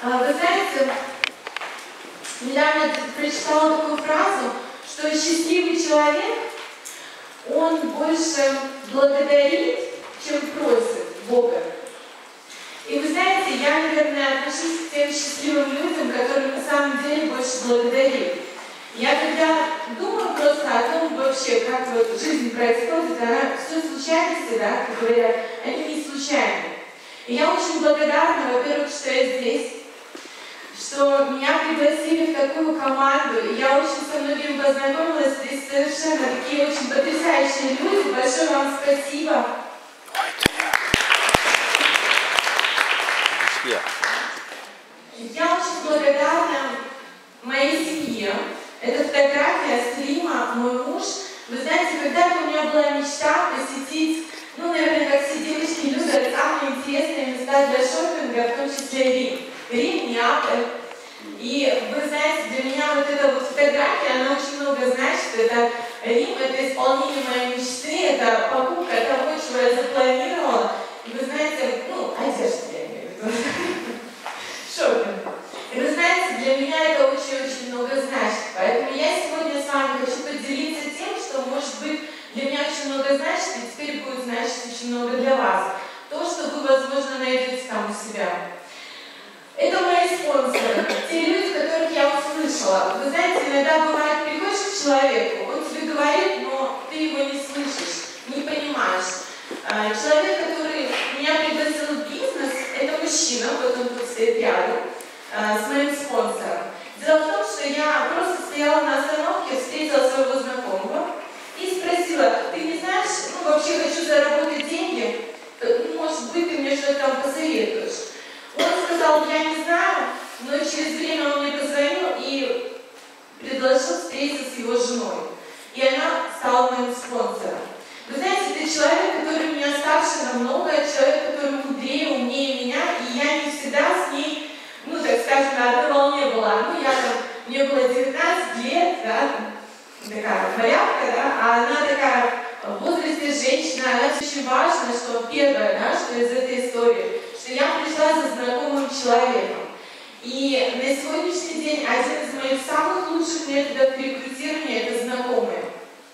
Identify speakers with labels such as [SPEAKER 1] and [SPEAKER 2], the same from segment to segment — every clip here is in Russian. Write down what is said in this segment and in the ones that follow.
[SPEAKER 1] Вы знаете, недавно прочитала такую фразу, что счастливый человек, он больше благодарит, чем просит Бога. И вы знаете, я, наверное, отношусь к тем счастливым людям, которые на самом деле больше благодарят. Я когда думаю просто о том вообще, как вот жизнь происходит, все случайности, да, как говорят, они не случайны. И я очень благодарна, во-первых, что я здесь, что меня пригласили в такую команду, и я очень со многими познакомилась, здесь совершенно такие очень потрясающие люди. Большое вам спасибо. Я очень благодарна моей семье. Это фотография Слима, мой муж. Вы знаете, когда-то у меня была мечта посетить, наверное, как все девочки любят, самые интересные места для шопинга, в том числе Рим, Неаполь. И вы знаете, для меня вот эта вот фотография, она очень много значит. Это Рим, это исполнение моей мечты, это покупка того, чего я запланировала. И вы знаете, одежда я имею в виду. Шопинг. И вы знаете, для меня это очень-очень много значит. Поэтому я сегодня с вами хочу поделиться тем, что, может быть, для меня очень много значит, и теперь будет значить очень много для вас. То, что вы, возможно, найдете там у себя. Это мои спонсоры, те люди, которых я услышала. Вы знаете, иногда бывает, приходишь к человеку, он тебе говорит, но ты его не слышишь, не понимаешь. Человек, который меня пригласил в бизнес, это мужчина, вот он тут стоит рядом, с моим спонсором. Дело в том, что я просто стояла на остановке, встретила своего знакомого и спросила, ты не знаешь, вообще хочу заработать деньги, может быть, ты мне что-то там посоветуешь. Он сказал, я не знаю, но через время он мне позвонил и предложил встретиться с его женой. И она стала моим спонсором. Вы знаете, это человек, который меня старше намного, человек, который мудрее, умнее меня, и я не всегда с ней, так скажем, на одной волне была. Мне было 19 лет, да, такая морявка, да, а она такая в возрасте женщина. Она очень важно, что первое, да, что из этой истории, что я пришла за знакомым человеком. И на сегодняшний день один из моих самых лучших методов рекрутирования – это знакомые.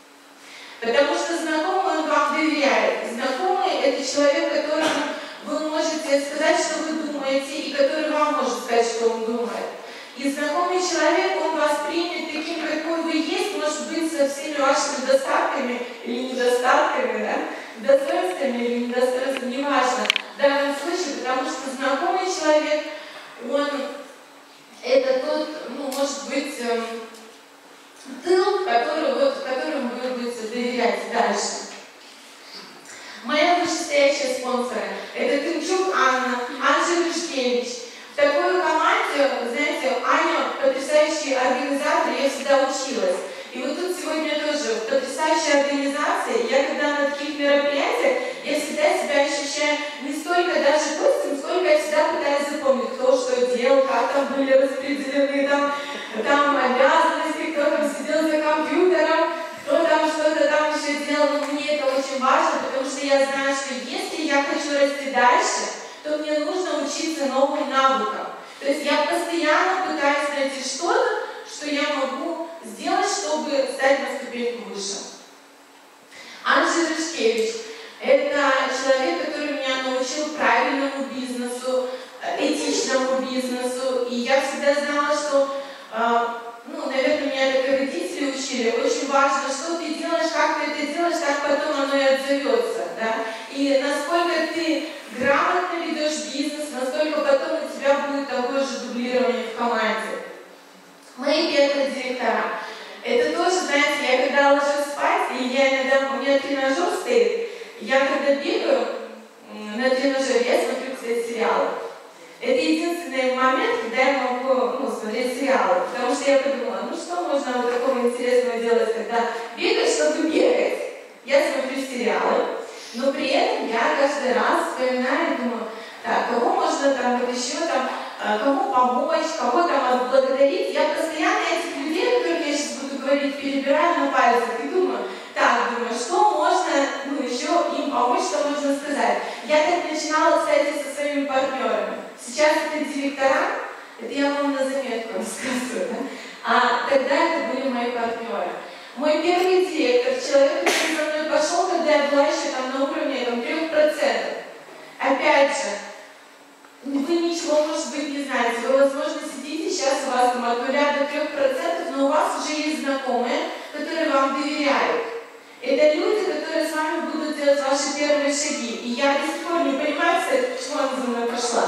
[SPEAKER 1] Потому что знакомый, он вам доверяет. Знакомый – это человек, которому вы можете сказать, что вы думаете, и который вам может сказать, что он думает. И знакомый человек, он вас примет таким, какой вы есть, может быть, со всеми вашими достатками или недостатками, да? Достоинствами или недостоинствами, неважно. В данном случае, потому что знакомый человек, он это тот, может быть, тыл, которому вы будете доверять дальше. Моя вышестоящая спонсора – это Тымчук Анна, Анжела Юшкевич. В такой команде, знаете, Аня потрясающий организатор, я всегда училась. И вот тут сегодня тоже потрясающая организация. Я когда на таких мероприятиях, я всегда себя ощущаю не столько даже гостем, сколько я всегда пытаюсь запомнить, кто что делал, как там были распределены там обязанности, кто там сидел за компьютером, кто там что-то там еще делал. Но мне это очень важно, потому что я знаю, что если я хочу расти дальше, то мне нужно учиться новым навыкам. То есть я постоянно пытаюсь найти что-то, что я могу сделать, чтобы стать на ступеньку выше. Анжела Юшкевич – это человек, который меня научил правильному бизнесу, этичному бизнесу. И я всегда знала, что, наверное, меня так и родители учили. Очень важно, что ты делаешь, как ты это делаешь, так потом оно и отзовется. Да? И насколько ты грамотно ведешь бизнес, насколько потом у тебя будет такое же дублирование в команде. Мои первые директора. Это тоже, знаете, я когда ложусь спать, и я иногда, у меня тренажер стоит, я когда бегаю на тренажере, я смотрю, кстати, сериалы. Это единственный момент, когда я могу смотреть сериалы, потому что я подумала, что можно вот такого интересного делать, когда бегаешь, чтобы бегать. Я смотрю сериалы, но при этом я каждый раз вспоминаю и думаю, так, кого можно там вот еще там, кому помочь, кого там отблагодарить. Я постоянно этих людей, о которых я сейчас буду говорить, перебираю на пальцах и думаю, что можно еще им помочь, что можно сказать. Я так начинала, кстати, со своими партнерами. Сейчас это директора, Это я вам на заметку рассказываю. Да? А тогда это были мои партнеры. Мой первый директор, человек, который за мной пошел, когда я была еще там на уровне 3%. Опять же, вы ничего, может быть, не знаете. Вы, возможно, сидите сейчас, у вас там от 0 до 3%, но у вас уже есть знакомые, которые вам доверяют. Это люди, которые с вами будут делать ваши первые шаги. И я до сих пор не понимаю, кстати, почему она за мной пошла.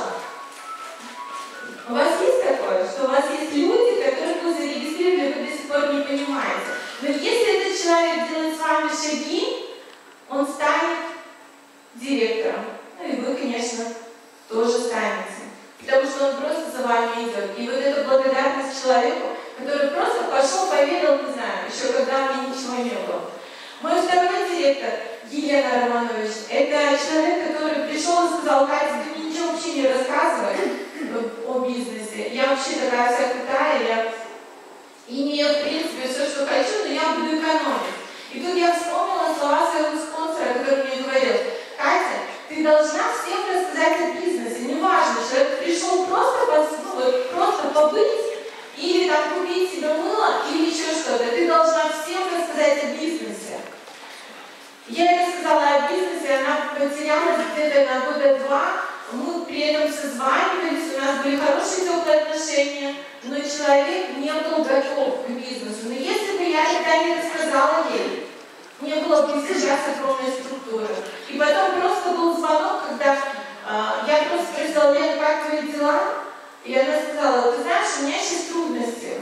[SPEAKER 1] У вас есть такое, что у вас есть люди, которых вы зарегистрировали, вы до сих пор не понимаете. Но если этот человек делает с вами шаги, он станет директором. Ну и вы, конечно, тоже станете. Потому что он просто за вами идет. И вот эта благодарность человеку, который просто пошел, поведал, не знаю, еще когда у меня ничего не было. Мой второй директор, Елена Романович, это человек, который пришел и сказал: Катя, ты мне ничего вообще не рассказывай о бизнесе. Я вообще такая вся крутая, я имею, в принципе, все, что хочу, но я буду экономить. И тут я вспомнила слова своего спонсора, который мне говорил: Катя, ты должна всем рассказать о бизнесе. Неважно, человек пришел просто побыть, или там купить себе мыло, или еще что-то. Ты должна всем рассказать о бизнесе. Я ей рассказала о бизнесе, она потерялась где-то на года 2. Мы при этом созванивались, у нас были хорошие теплые отношения, но человек не был готов к бизнесу. Но если бы я тогда не рассказала ей, не было бы сейчас огромной структуры. И потом просто был звонок, когда я просто спросила: Лена, как твои дела? И она сказала: ты знаешь, у меня сейчас трудности.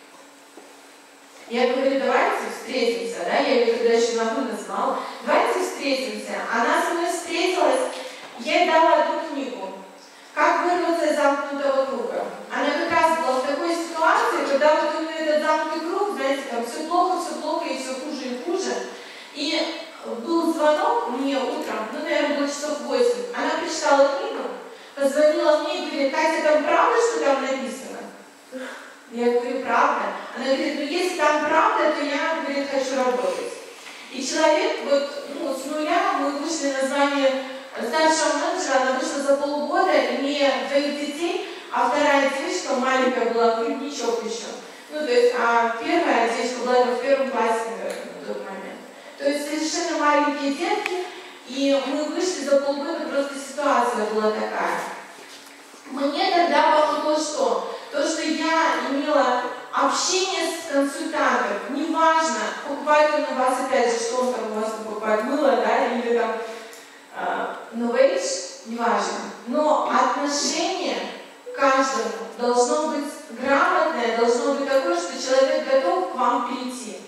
[SPEAKER 1] Я говорю: давайте встретимся, да? Я ее тогда еще на «вы» назвала. Давайте встретимся. Она со мной встретилась, я ей дала одну книгу «Как вырваться из замкнутого круга». Она как раз была в такой ситуации, когда вот у нее этот замкнутый круг, знаете, там все плохо, и все хуже и хуже. И был звонок мне утром, наверное, было часов 8. Она прочитала книгу, позвонила мне и говорит: Катя, там правда, что там написано? Я говорю: правда. Она говорит: ну если там правда, то я, говорит, хочу работать. И человек с нуля, мы вышли на звание старшего менеджера, она вышла за полгода, имея 2 детей, а вторая девочка маленькая была, грудничок еще. То есть, а первая девочка была в 1 классе, наверное, на тот момент. То есть совершенно маленькие детки, и мы вышли за полгода, просто ситуация была такая. Мне тогда помогло что? То, что я имела общение с консультантом. Неважно, покупает он у вас, опять же, что он там у вас покупает, мыло, да, или там новейдж, неважно. Но отношение к каждому должно быть грамотное, должно быть такое, что человек готов к вам прийти.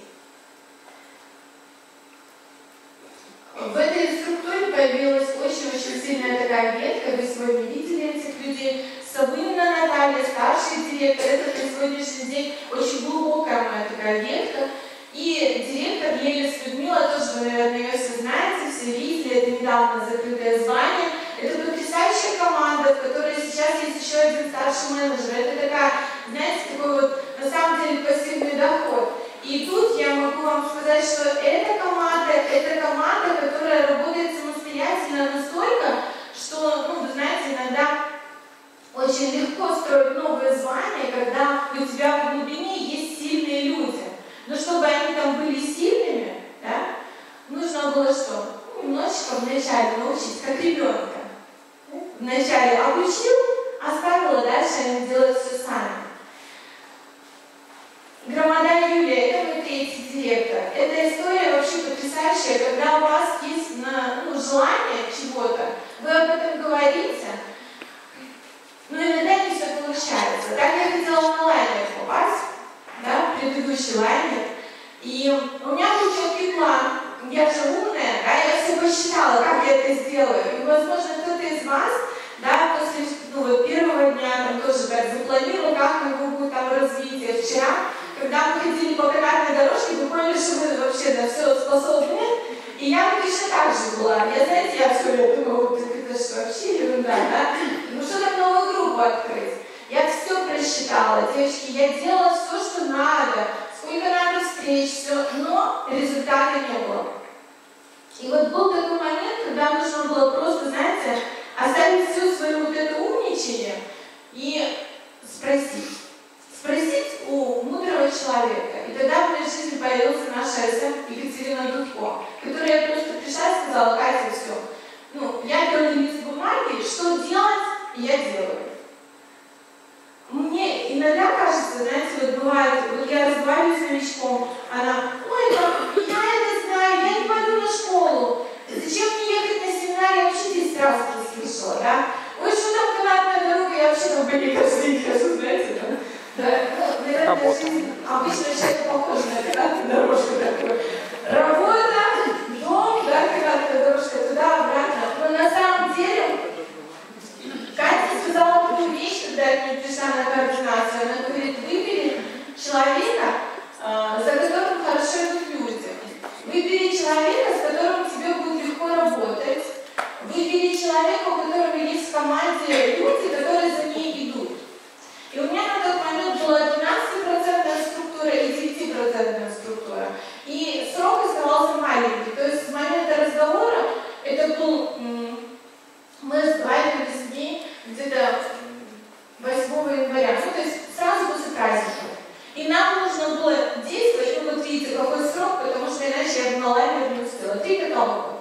[SPEAKER 1] В этой структуре появилась очень-очень сильная такая ветка, вы сегодня видели этих людей. Савынина Наталья, старший директор, это на сегодняшний день очень глубокая моя такая ветка. И директор Елис Людмила, тоже вы, наверное, ее все знаете, все видели, это недавно закрытое звание. Это потрясающая команда, в которой сейчас есть еще один старший менеджер. Это такая, знаете, такой вот, на самом деле, пассивный доход. И тут я могу вам сказать, что эта команда, которая работает самостоятельно настолько, что, вы знаете, иногда очень легко строить новые звания, когда у тебя в глубине есть сильные люди. Но чтобы они там были сильными, да, нужно было что? Немножечко вначале научить, как ребенка. Вначале обучил, оставила, дальше они делают все сами. Громада Юлия, это мой 3-й директор. Эта история вообще потрясающая, когда у вас есть желание чего-то, вы об этом говорите, но иногда не все получается. Так я хотела на лайнер попасть, да, предыдущий лайнер, и у меня был четкий план. Я же умная, да, я все посчитала, как я это сделаю. И, возможно, кто-то из вас, да, после первого дня там тоже так запланировал, как мы будет там развитие. Вчера, когда мы ходили по канатной дорожке, вы поняли, что мы вообще на все способны. И я точно так же была. Я все время думала, это что вообще ерунда, да? Ну что там новую группу открыть? Я все просчитала, девочки, я делала все, что надо, сколько надо встреч, все, но результата не было. И вот был такой момент, когда нужно было просто, знаете, оставить все свое вот это умничание и спросить. Спросить у мудрого человека. И тогда в моей жизни появился наш СМ Екатерина Дудко, которая просто пришла и сказала: Катя, все. Ну, я беру лист бумаги, что делать, я делаю. Мне иногда кажется, знаете, вот бывает, вот я разговариваю с новичком, она: ой, пап, я это знаю, я не пойду на школу. Зачем мне ехать на семинар, я вообще 10 раз это слышала, да? Ой, что там канатная дорога, я вообще там по ней каждый день хожу, знаете, да? Да, ну, наверное, жизнь обычного человека похожа на канатную дорожку такую. Работа, дом, да, канатная дорожка, туда-обратно. Но на самом деле, Катя сказала такую вещь, когда я к ней пришла на координацию. Она говорит: выбери человека, за которым хорошо идут люди. Выбери человека, с которым тебе будет легко работать. Выбери человека, у которого есть в команде люди, которые за ней идут. И у меня на тот момент была 12% структура и 9% структура. И срок оставался маленький. То есть с момента разговора, это был, мы разговаривали с ней где-то 8 января, ну то есть сразу после праздника. И нам нужно было действовать, ну вот видите, какой срок, потому что иначе я бы на лайнер не успела. 3 каталога.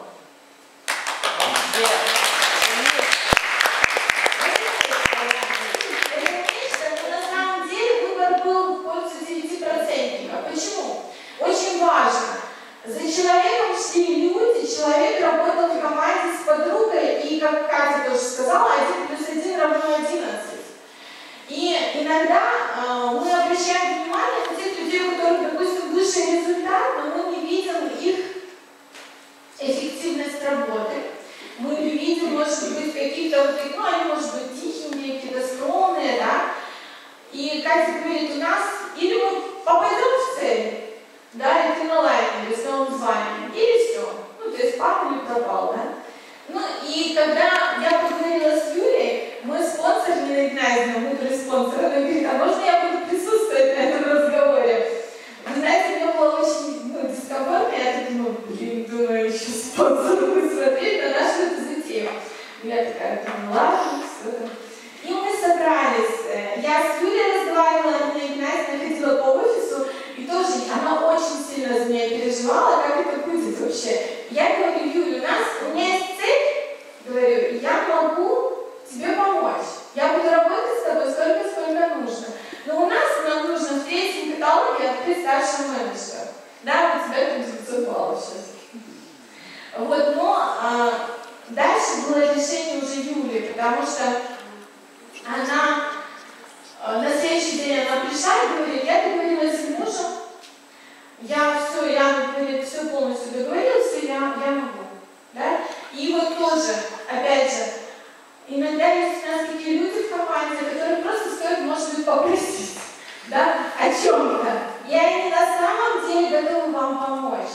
[SPEAKER 1] Почему? Очень важно. За человеком шли люди, человек работал в команде с подругой, и, как Катя тоже сказала, 1+1 равно 11. И иногда мы обращаем внимание на тех людей, у которых, допустим, высший результат, но мы не видим их эффективность работы. Мы не видим, может быть, каких-то вот, ну, они, может быть, тихенькие, какие-то скромные, да. И Катя говорит: у нас или мы попадем в цель, да, и ты на лайнере с новым званием, или все. Ну, то есть папа не пропал, да. Ну, и когда я поговорила с Юлей, мой спонсор, Нина Игнатьевна, мудрый спонсор, она говорит: а можно я буду присутствовать на этом разговоре? Вы знаете, мне было очень дискомфортно, я так думаю: думаю, еще спонсор будет смотреть на нашу эту затею. Я такая: ну ладно, все. И мы собрались. Я с Юлей разговаривала, Нина Игнатьевна ходила по офису, и тоже она очень сильно за меня переживала, как это будет вообще. Я говорю: Юля, у меня есть цель, говорю, я могу тебе помочь. Я буду работать с тобой столько, сколько нужно. Но у нас нам нужно в 3-м каталоге открыть старший менеджер. Да, у тебя тут 900 баллов сейчас. Вот, но дальше было решение уже Юли, потому что она на следующий день она пришла и говорит: я договорилась с мужем, я говорит, все полностью договорилась, и я могу. Да? И вот тоже, опять же, иногда есть у нас такие люди в команде, которые просто стоит, может быть, попросить, да, о чем-то. И они на самом деле готовы вам помочь.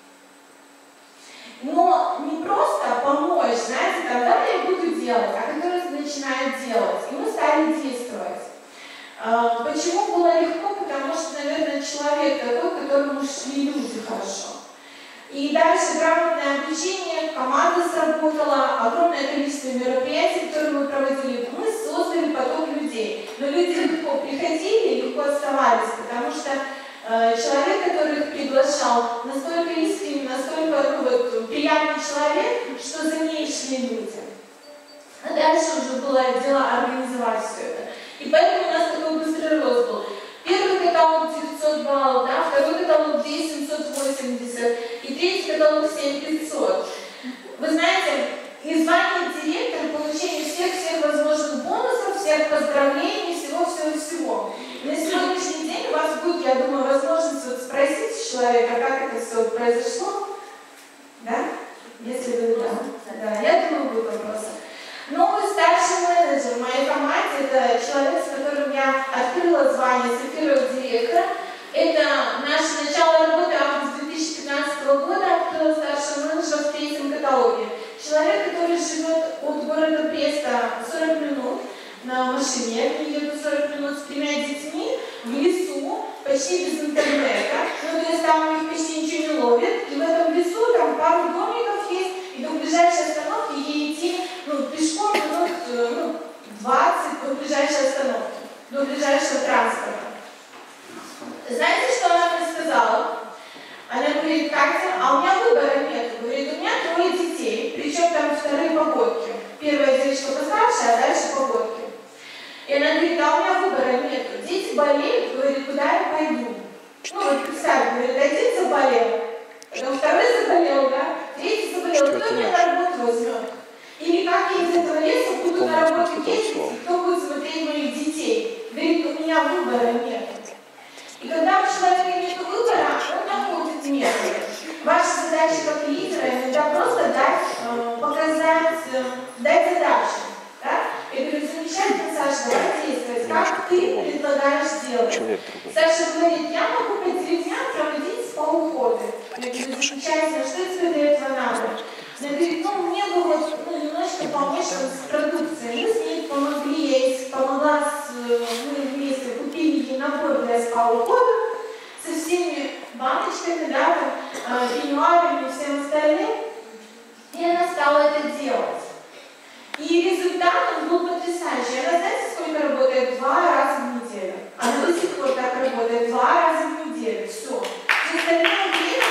[SPEAKER 1] Но не просто помочь, знаете, тогда я буду делать, а которые начинают делать. И мы стали действовать. Почему было легко? Потому что, наверное, человек такой, к которому шли люди хорошо. И дальше грамотное обучение, команда сработала, огромное количество мероприятий, которые мы проводили. Мы создали поток людей. Но люди легко приходили и легко оставались, потому что человек, который их приглашал, настолько искренний, настолько приятный человек, что за ней шли люди. А дальше уже было дело организовать все это. И поэтому у нас такой быстрый рост был. Первый каталог 900 баллов, да, второй каталог 780, и третий каталог 7500. Вы знаете, и звание директора, получение всех возможных бонусов, всех поздравлений, всего. На сегодняшний день у вас будет, я думаю, возможность спросить человека, как это все произошло. Да? Если вы да, я думаю, будут вопросы. Новый старший менеджер в моей команде, это человек, с которым я открыла звание сапфирового директора. Это наше начало работы, август 2015 года, открыла старшего менеджера в 3-м каталоге. Человек, который живет от города Бреста 40 минут на машине, я еду 40 минут с 3 детьми, в лесу, почти без интернета. Ну, то есть там у них почти ничего не ловят. И в этом лесу там пару домиков есть, и до ближайшей остановки ей идти пешком минут 20 до ближайшей остановки. До до ближайшего транспорта. Знаете, что она мне сказала? Она говорит: Катя, а у меня выбора нет. Говорит, у меня 3 детей, причем там 2 погодки. Первая девочка постарше, а дальше погодки. И она говорит: а у меня выбора нет. Дети болеют, говорит, куда я пойду? Ну вот представь, говорит, один заболел, потом 2 заболел, да, 3 заболел, кто меня на работу возьмет? Или как я из этого леса буду на работу ездить, кто будет смотреть моих детей? Говорит, у меня выбора нет. И когда у человека нет выбора, он находит методы. Ваша задача как лидера иногда просто дать, показать, дать задачу. Да? Я говорю, замечательно, Саша, давай действовать. Как ты предлагаешь делать? Саша говорит, я могу по деревням проводить спа-уходы. Я говорю, замечательно, что тебе для этого надо? Она говорит, ну мне бы вот немножко помочь с продукцией. Мы с ней помогли, я ей помогла, мы вместе купили ей набор для спа-ухода со всеми баночками, да, там, пеньюарами и всем остальным. И она стала это делать. И результат он был потрясающий. Она, знаете, сколько работает? 2 раза в неделю. Она до сих пор так работает 2 раза в неделю. Все. Все остальное время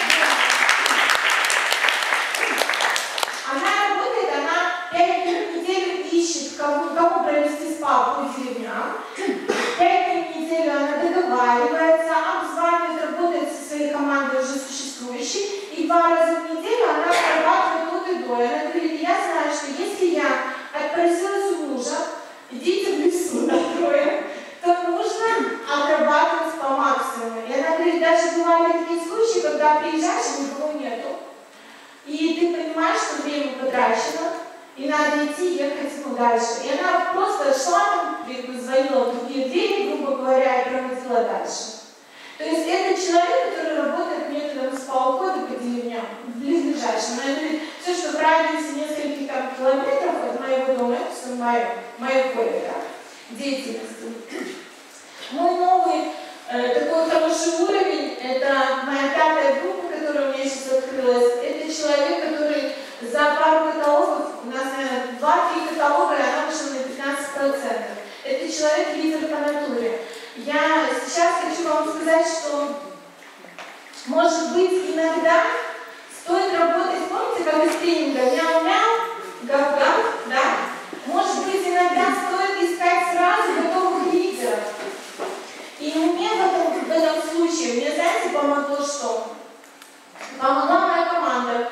[SPEAKER 1] она работает, она 5 дней в неделю ищет, кому провести спа по деревням. 5 дней в неделю она договаривается, обзванивает, работает со своей командой уже существующей. И 2 раза в неделю она отрабатывает от и до. Она говорит, я знаю, что если я отпросилась у мужа, идите в лесу на 3, то нужно отрабатывать по максимуму. И она говорит, даже бывали такие случаи, когда приезжаешь, никого нету. И ты понимаешь, что время потрачено, и надо идти, ехать дальше. И она просто шла, там, звонила в другие двери, грубо говоря, и проводила дальше. То есть это человек, который работает методом спа-ухода по деревням, близлежащим. Она говорит, все, что в радиусе нескольких там километров от моего дома, это все мое поле, да, деятельности. Мой новый такой хороший уровень, это моя 5-я группа, которая у меня сейчас открылась. Это человек, который за пару каталогов, у нас, наверное, 2-3 каталога, и она вышла на 15%. Это человек-лидер по натуре. Я сейчас хочу вам сказать, что, может быть, иногда стоит работать, помните, как из тренинга, мяу-мяу, гав-гав, да? Может быть, иногда стоит искать сразу готовых лидеров. И мне в этом случае, мне, знаете, помогло что? Помогла моя команда.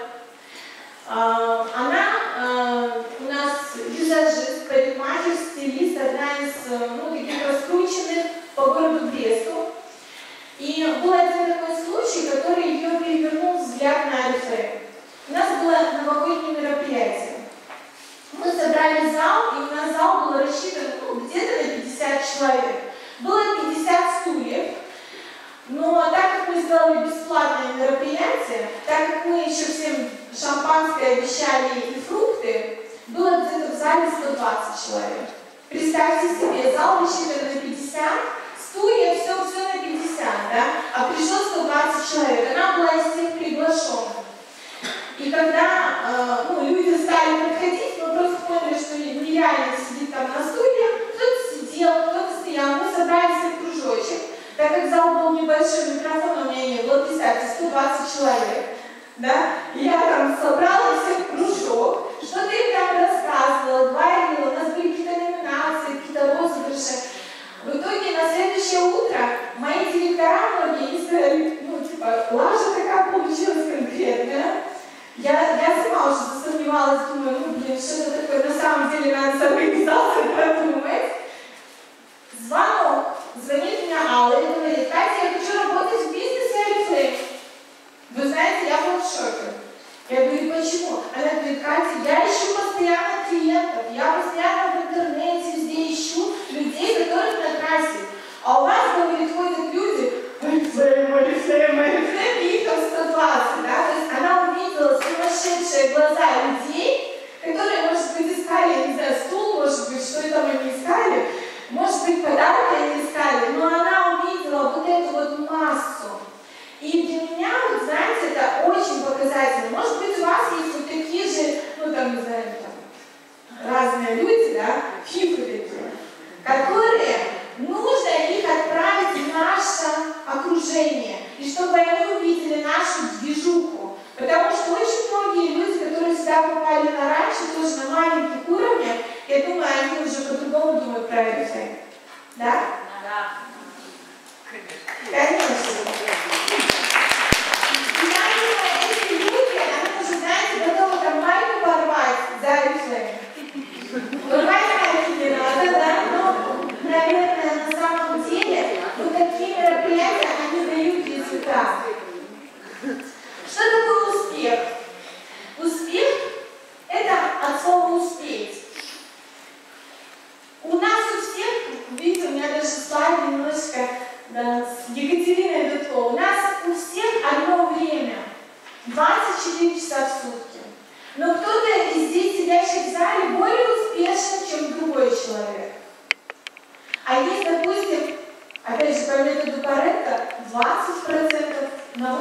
[SPEAKER 1] Она у нас визажист, парикмахер, стилист, одна из таких раскрученных по городу Бресту. И был один такой случай, который ее перевернул взгляд на Орифлейм. У нас было новогоднее мероприятие. Мы собрали зал, и у нас зал был рассчитан где-то на 50 человек. Было 50 стульев, но так как мы сделали бесплатное мероприятие, так как мы еще всем шампанское обещали и фрукты, было где-то в зале 120 человек. Представьте себе, зал рассчитан на 50, стулья, все на 50, да? А пришло 120 человек. Она была из тех приглашенных. И когда люди стали подходить, мы просто поняли, что нереально сидеть там на стульях. Кто-то сидел, кто-то стоял. Мы собрались в кружочек. Так как зал был небольшой, микрофона у меня не было, представьте, 120 человек. Да? Я там собрала всех в кружок, что-то им там рассказывала, говорила, у нас были какие-то номинации, какие-то розыгрыши. В итоге на следующее утро мои директора многие не сказали, лажа такая получилась конкретная. Я сама уже засомневалась, думаю, что это такое, на самом деле надо с организацией продумать. Звонок, звонит мне Алла и говорит, Катя, я хочу работать в бизнесе Oriflame. Вы знаете, я была в шоке. Я говорю, почему? Она говорит, Катя, я ищу постоянно клиентов, я постоянно в интернете везде ищу людей, которых на трассе. А у вас, говорит, ходят люди, Oriflame, и их там 120, да? То есть она увидела сумасшедшие глаза людей, которые, может быть, искали, я не знаю, стул, может быть, что там они искали, может быть, подарки они искали, но она увидела вот эту вот массу. И для меня, вот знаете, это очень показательно. Может быть, у вас есть вот такие же, не знаю, разные люди, да, фифы такие, которые Конечно. И я думаю, эти люди, они уже, знаете, готовы там майку порвать за Oriflame. Порвать майки не надо, да? Но, наверное, на самом деле, вот такие мероприятия, они дают результат. Что такое успех? Успех – это от слова «успеть». У нас у всех, видите, у меня даже слайд немножко да, с Екатериной Дудко. У нас у всех одно время, 24 часа в сутки. Но кто-то из здесь сидящих в зале более успешен, чем другой человек. А есть, допустим, опять же, по методу Паретто, 20% на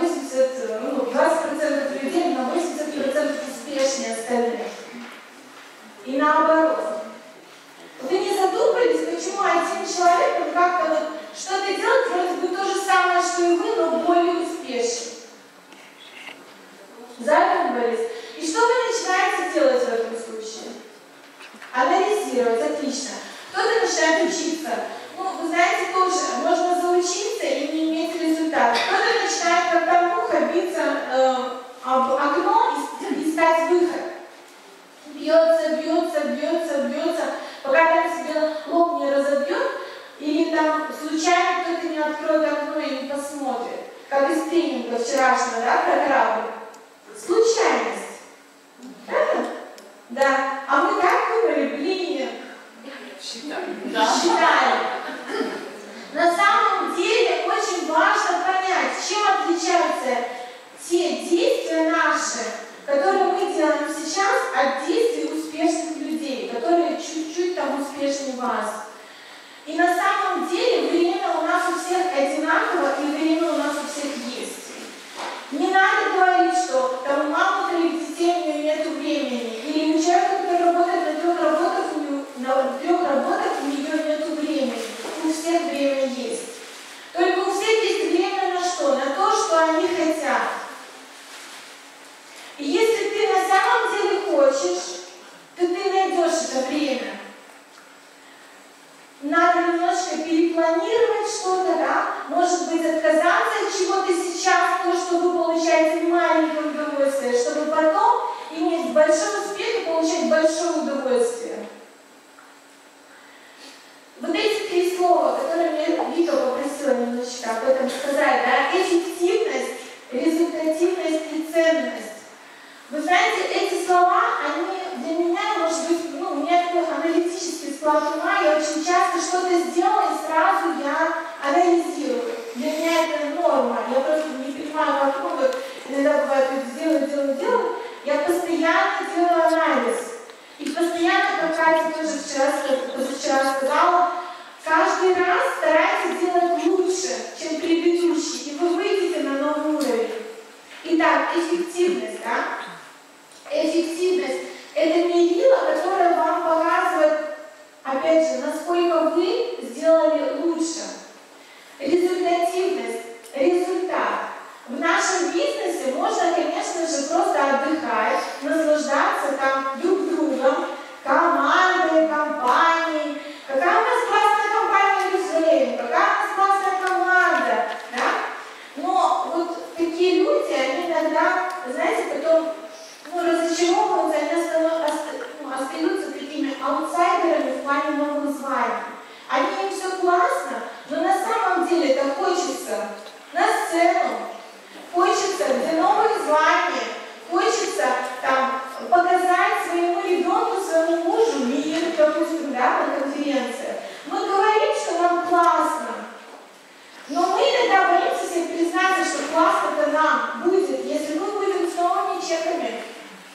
[SPEAKER 1] 20% людей на 80% успешнее остальных. И наоборот. Вы не задумывались, почему один человек, он как-то вот что-то делает, вроде бы то же самое, что и вы, но более успешен? Задумывались. И что вы начинаете делать в этом случае? Анализировать, отлично. Кто-то начинает учиться. Ну, вы знаете, тоже можно заучиться и не иметь результата. Кто-то начинает как-то муха биться об окно и искать выход. Бьется, пока там себе лоб не разобьет, или там случайно кто-то не откроет окно и не посмотрит. Как из тренинга вчерашнего, да, про корабль. Случайность. Правильно? Да. А мы так думали, блин. Считали. На самом деле очень важно понять, чем отличаются те действия наши, которые мы делаем сейчас, от действий успешных людей, которые чуть-чуть там успешнее вас. И на самом деле время у нас у всех одинаково, и время у нас у всех есть. Не надо говорить, что там у мамы 3 детей, у нее нет времени. Или у человека, который работает на 3 работах, у нее нет времени. У всех время есть. Только у всех есть время на что? На то, что они хотят. И если ты на самом деле хочешь, то ты найдешь это время. Надо немножко перепланировать что-то, да? Может быть, отказаться от чего-то сейчас, то, что вы получаете маленькое удовольствие, чтобы потом иметь большой успех и получать большое удовольствие. Вот эти 3 слова, которые мне Вика попросила немножечко об этом сказать, да? Эффективность, результативность и ценность. Вы знаете, эти слова, они для меня, может быть, у меня такой аналитический склад ума, я очень часто что-то сделала и сразу я анализирую. Для меня это норма, я просто не понимаю, как вот иногда бывает, делаю, я постоянно делаю анализ. И постоянно, как Катя тоже позавчера сказала, каждый раз старайтесь делать лучше, чем предыдущий, и вы выйдете на новый уровень. Итак, эффективность, да? Эффективность – это мерило, которое вам показывает, опять же, насколько вы сделали лучше. Результативность – результат. В нашем бизнесе можно, конечно же, просто отдыхать, наслаждаться там друг другом, командой, компанией. Какая у нас классная компания Oriflame, какая у нас классная команда, да? Но вот такие люди, они иногда, знаете, потом разочаровываются, они остаются такими аутсайдерами в плане новых званий. Им все классно, но на самом деле это хочется на сцену, хочется где новые звания, хочется там показать своему ребенку, своему мужу мир, допустим, да, на конференции. Мы говорим, что нам классно, но мы иногда боимся себе признаться, что классно-то нам будет, если мы будем с новыми чеками.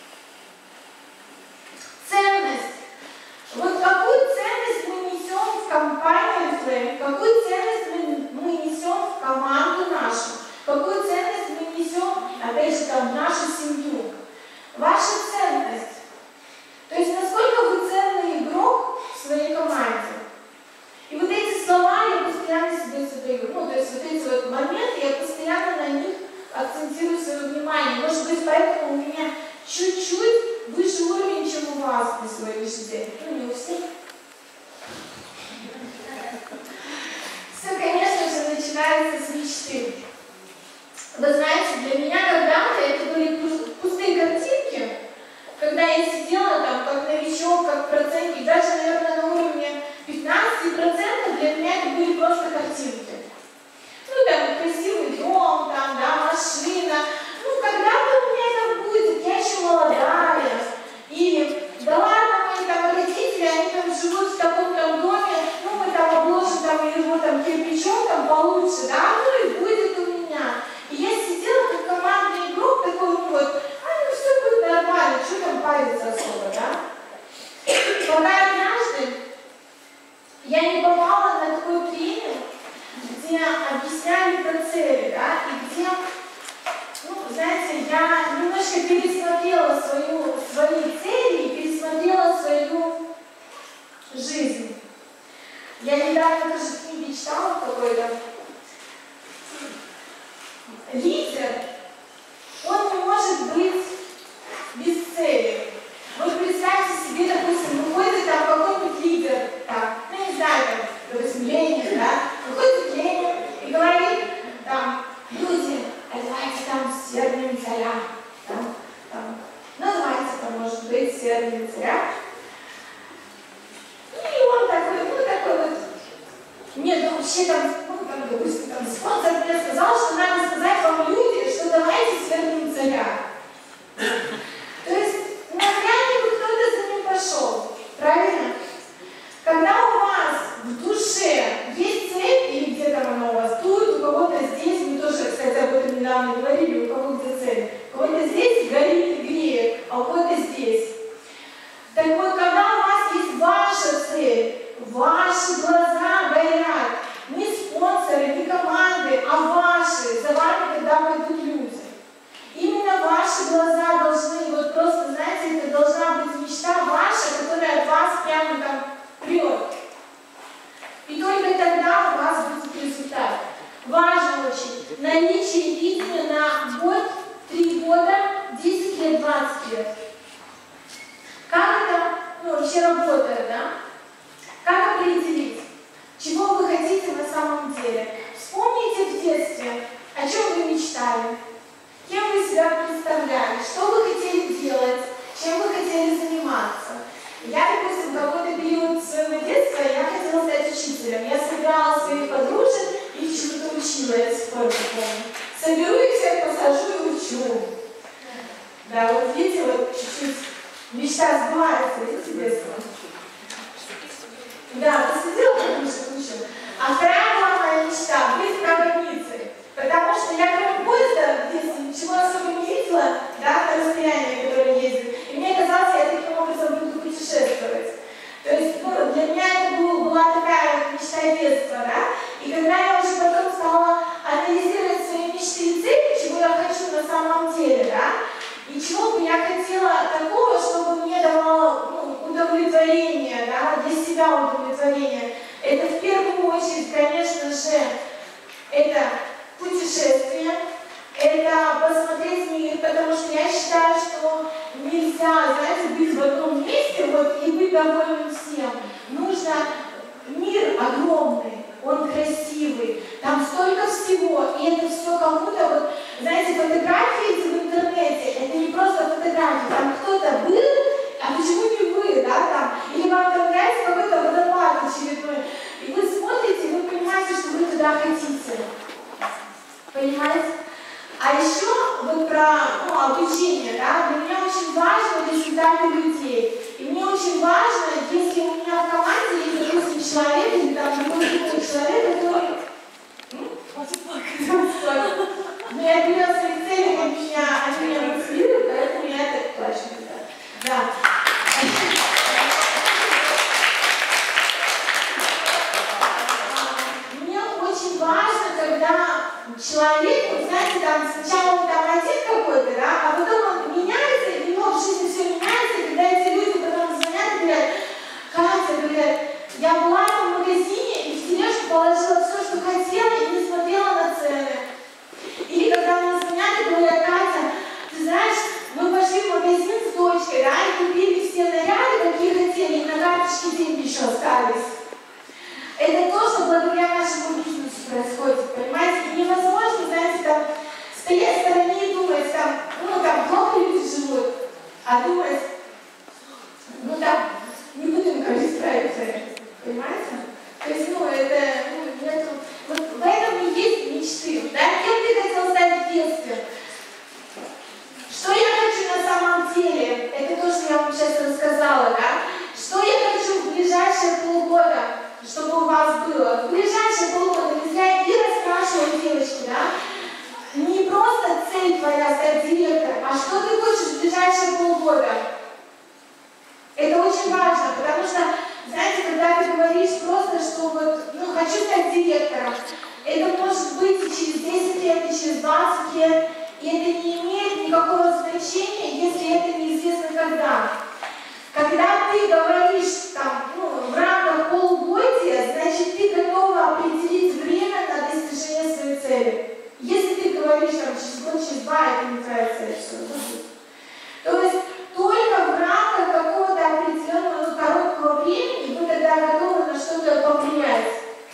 [SPEAKER 1] Ценность. Вот какую ценность мы несем в компанию Oriflame, какую ценность мы несем в команду нашу, какую ценность мы несем, опять же, там, в нашу семью. Ваша ценность. То есть, насколько вы ценный игрок в своей команде. И вот эти слова я постоянно себе задаю. То есть вот эти вот моменты, я постоянно на них акцентирую свое внимание. Может быть, поэтому у меня чуть-чуть выше уровень, чем у вас на сегодняшний день. Не у всех. Все, конечно же, начинается начинается с мечты. Вы знаете, для меня когда-то это были пустые картинки, когда я сидела там как новичок, как процентник, даже, наверное, на уровне 15%, для меня это были просто картинки. Ну, там, красивый дом, там, да, машина. Ну, когда-то у меня это будет, я еще молодая. Или, да ладно, мои там родители, они там живут в таком-то доме, ну, мы там обложим там его там кирпичом там получше, да, ну, и будет у меня. И я сидела как командный игрок, такой, ну, вот, ну, все будет нормально, что там париться особо, да? Пока однажды я не попала на такую тренинг, где объясняли про цели, да, и где, ну, знаете, я немножко пересмотрела свои цели и пересмотрела свою жизнь. Я недавно тоже в книге читала какой-то. Лидер, он не может быть без цели. Вот представьте себе, допустим, выходит там какой-нибудь лидер, так, ну не знаю, там, допустим, Ленин, да, выходит Ленин и говорит, там, люди, давайте там свергнем царя, там, называйте там, может быть, свергнем царя. И он такой, ну такой вот, нет, ну вообще там, ну там, допустим, там, спонсор мне сказал, что надо сказать вам люди, что давайте свергнем царя. То есть, навряд ли бы кто-то за ним пошел, правильно? Когда у вас в душе есть цель, или где там она у вас, тут, у кого-то здесь, мы тоже, кстати, об этом недавно говорили, у кого где цель, у кого-то здесь горит и греет, а у кого-то здесь. Так вот, когда у вас есть ваша цель, ваши глаза горят, не спонсоры, не команды, а ваши, за вами тогда пойдут люди. Именно ваши глаза должны, вот просто, знаете, это должна быть мечта ваша, которая от вас прямо там прет. И только тогда у вас будет результат. Важно очень наличие видения на год, 3 года, 10 лет, 20 лет. Как это, ну, вообще работает, да? Как определить, чего вы хотите на самом деле? Вспомните в детстве, о чем вы мечтали. Кем вы себя представляли, что вы хотели делать, чем вы хотели заниматься. Я, допустим, в какой-то период своего детства я хотела стать учителем. Я собирала своих подружек и чему-то учила, я до сих пор не помню. Соберу их всех, посажу и учу. Да, вот видите, вот чуть-чуть мечта сбывается, видите, детство. Да, посадила подружек, учу. А вторая была моя мечта — быть проводницей. Потому что я кроме поезда в детстве ничего особо не видела, да, на расстоянии, которое ездит. И мне казалось, я таким образом буду путешествовать. То есть, ну, для меня это была такая вот мечта детства, да. И когда я уже потом стала анализировать свои мечты и цели, чего я хочу на самом деле, да, и чего бы я хотела такого, чтобы мне давало, ну, удовлетворение, да, для себя удовлетворение, это в первую очередь, конечно же, это путешествие, это посмотреть мир, потому что я считаю, что нельзя, знаете, быть в одном месте вот, и быть довольным всем. Нужно мир огромный, он красивый, там столько всего, и это все кому-то, вот, знаете, фотографии эти в интернете, это не просто фотографии, там кто-то был, а почему не вы, да, там, или вам там нравится какой-то водопад очередной, и вы смотрите, и вы понимаете, что вы туда хотите. Понимаете? А еще вот про обучение, да, для меня очень важно результаты людей. И мне очень важно, если у меня в команде есть, допустим, человек, или там другой человек, который... Но я говорила о своих целях, они меня мотивируют, поэтому я это плачу. Да. Мне очень важно, когда человек, вот знаете, там сначала он там один какой-то, да, а потом он меняется, и у него в жизни все меняется, и когда эти люди потом звонят и говорят: Катя, говорят, я была в магазине и в тележку положила все, что хотела, и не смотрела на цены. Или когда мне звонят и говорят: Катя, ты знаешь, мы пошли в магазин с дочкой, да, и купили все наряды, какие хотели, и на карточке деньги еще остались. Это то, что благодаря нашему бизнесу происходит, понимаете?
[SPEAKER 2] цель твоя стать директором, а что ты хочешь в ближайшие полгода. Это очень важно, потому что, знаете, когда ты говоришь просто, что вот, ну, хочу стать директором, это может быть и через 10 лет, и через 20 лет, и это не имеет никакого значения, если это неизвестно когда. Когда ты говоришь там, ну, в рамках полугодия, значит, ты готова определить время на достижение своей цели. Если ты говоришь там через год, через два, это не твоя цель, что это будет. То есть только в рамках какого-то определенного, ну, короткого времени вы тогда готовы на что-то повлиять.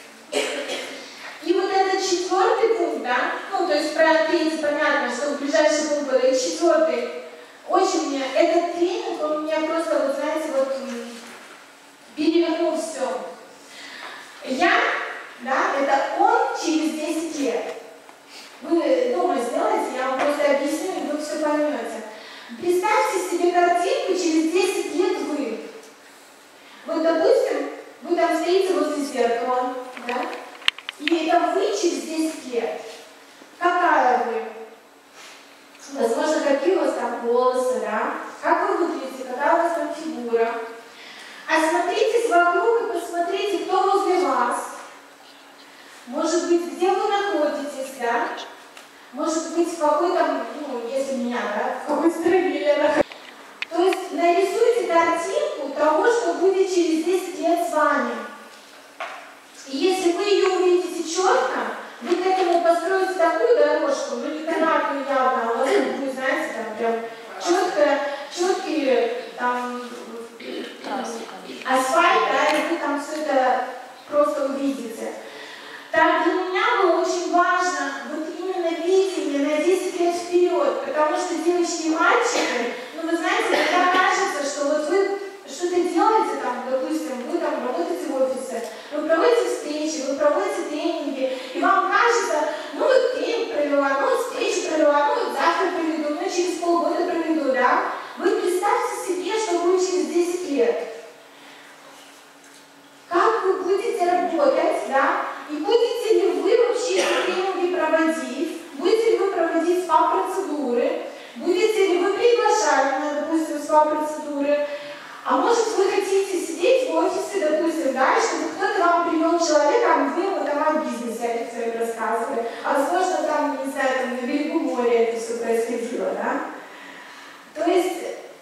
[SPEAKER 2] И вот этот четвертый пункт, да, ну, то есть про третий понятно, что в ближайшие полгода, и четвертый, очень мне, этот тренинг, он меня просто, вот знаете, вот перевернул все. Я, да, это он через 10 лет. Вы дома сделаете, я вам просто объясню, и вы все поймете. Представьте себе картинку, через 10 лет вы. Вот, допустим, вы там стоите возле зеркала, да, и это вы через 10 лет. Какая вы? Возможно, какие у вас там волосы, да? Как вы выглядите, какая у вас там фигура? Осмотритесь вокруг и посмотрите, кто возле вас. Может быть, где вы находитесь, да? Может быть, в какой-то, ну, если меня, да, в какой стране я нахожусь. То есть нарисуйте картинку того, что будет через 10 лет с вами. И если вы ее увидите четко, вы к этому построите такую дорожку, ну не канатную явно, а у вас будет, знаете, там прям четкий там, асфальт, да, и вы там все это просто увидите. Так для меня было очень важно вот именно видение на 10 лет вперед, потому что девочки и мальчики, ну вы знаете, когда кажется, что вот вы что-то делаете там, допустим, вы там работаете в офисе, вы проводите встречи, вы проводите тренинги, и вам кажется, ну вот тренинг провела, ну вот встречу провела, ну вот завтра проведу, ну через полгода проведу, да? Вы представьте себе, что будет через 10 лет. Как вы будете работать, да? И будете ли вы вообще эти тренинги проводить? Будете ли вы проводить СПА-процедуры? Будете ли вы приглашать на, допустим, СПА-процедуры? А может, вы хотите сидеть в офисе, допустим, да, чтобы кто-то вам привел человека, а вы ему там о бизнесе своем рассказывали. А возможно, там, не знаю, там на берегу моря это все происходило, да? То есть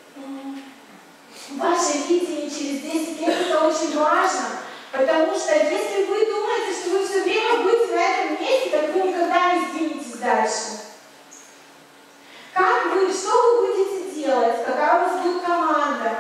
[SPEAKER 2] ваше видение через 10 лет это очень важно, потому что если вы думаете, что вы все время будете на этом месте, так вы никогда не сдвинетесь дальше. Как вы, что вы будете делать, какая у вас будет команда,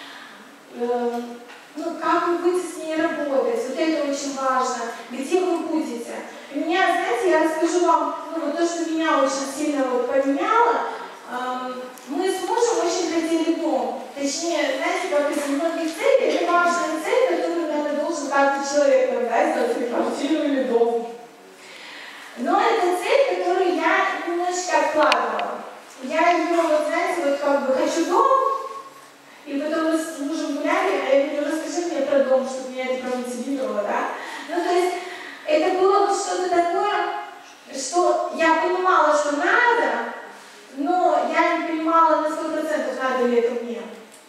[SPEAKER 2] ну, как вы будете с ней работать, вот это очень важно, где вы будете. И меня, знаете, я расскажу вам, ну, вот то, что меня очень сильно вот поменяло. Мы с мужем очень хотели дом. Точнее, знаете, как из многих целей, это важная цель, которую, наверное, должен каждый человек, да, сделать квартиру или дом. Но это цель, которую я немножечко откладывала. Я ее, вот, знаете, вот как бы хочу дом, и потом мы с мужем гуляли, а я говорю, расскажи мне про дом, чтобы меня это промотивировало, да? Ну, то есть, это было вот что-то такое, что я понимала, что надо, но я не понимала на 100%, надо ли это мне.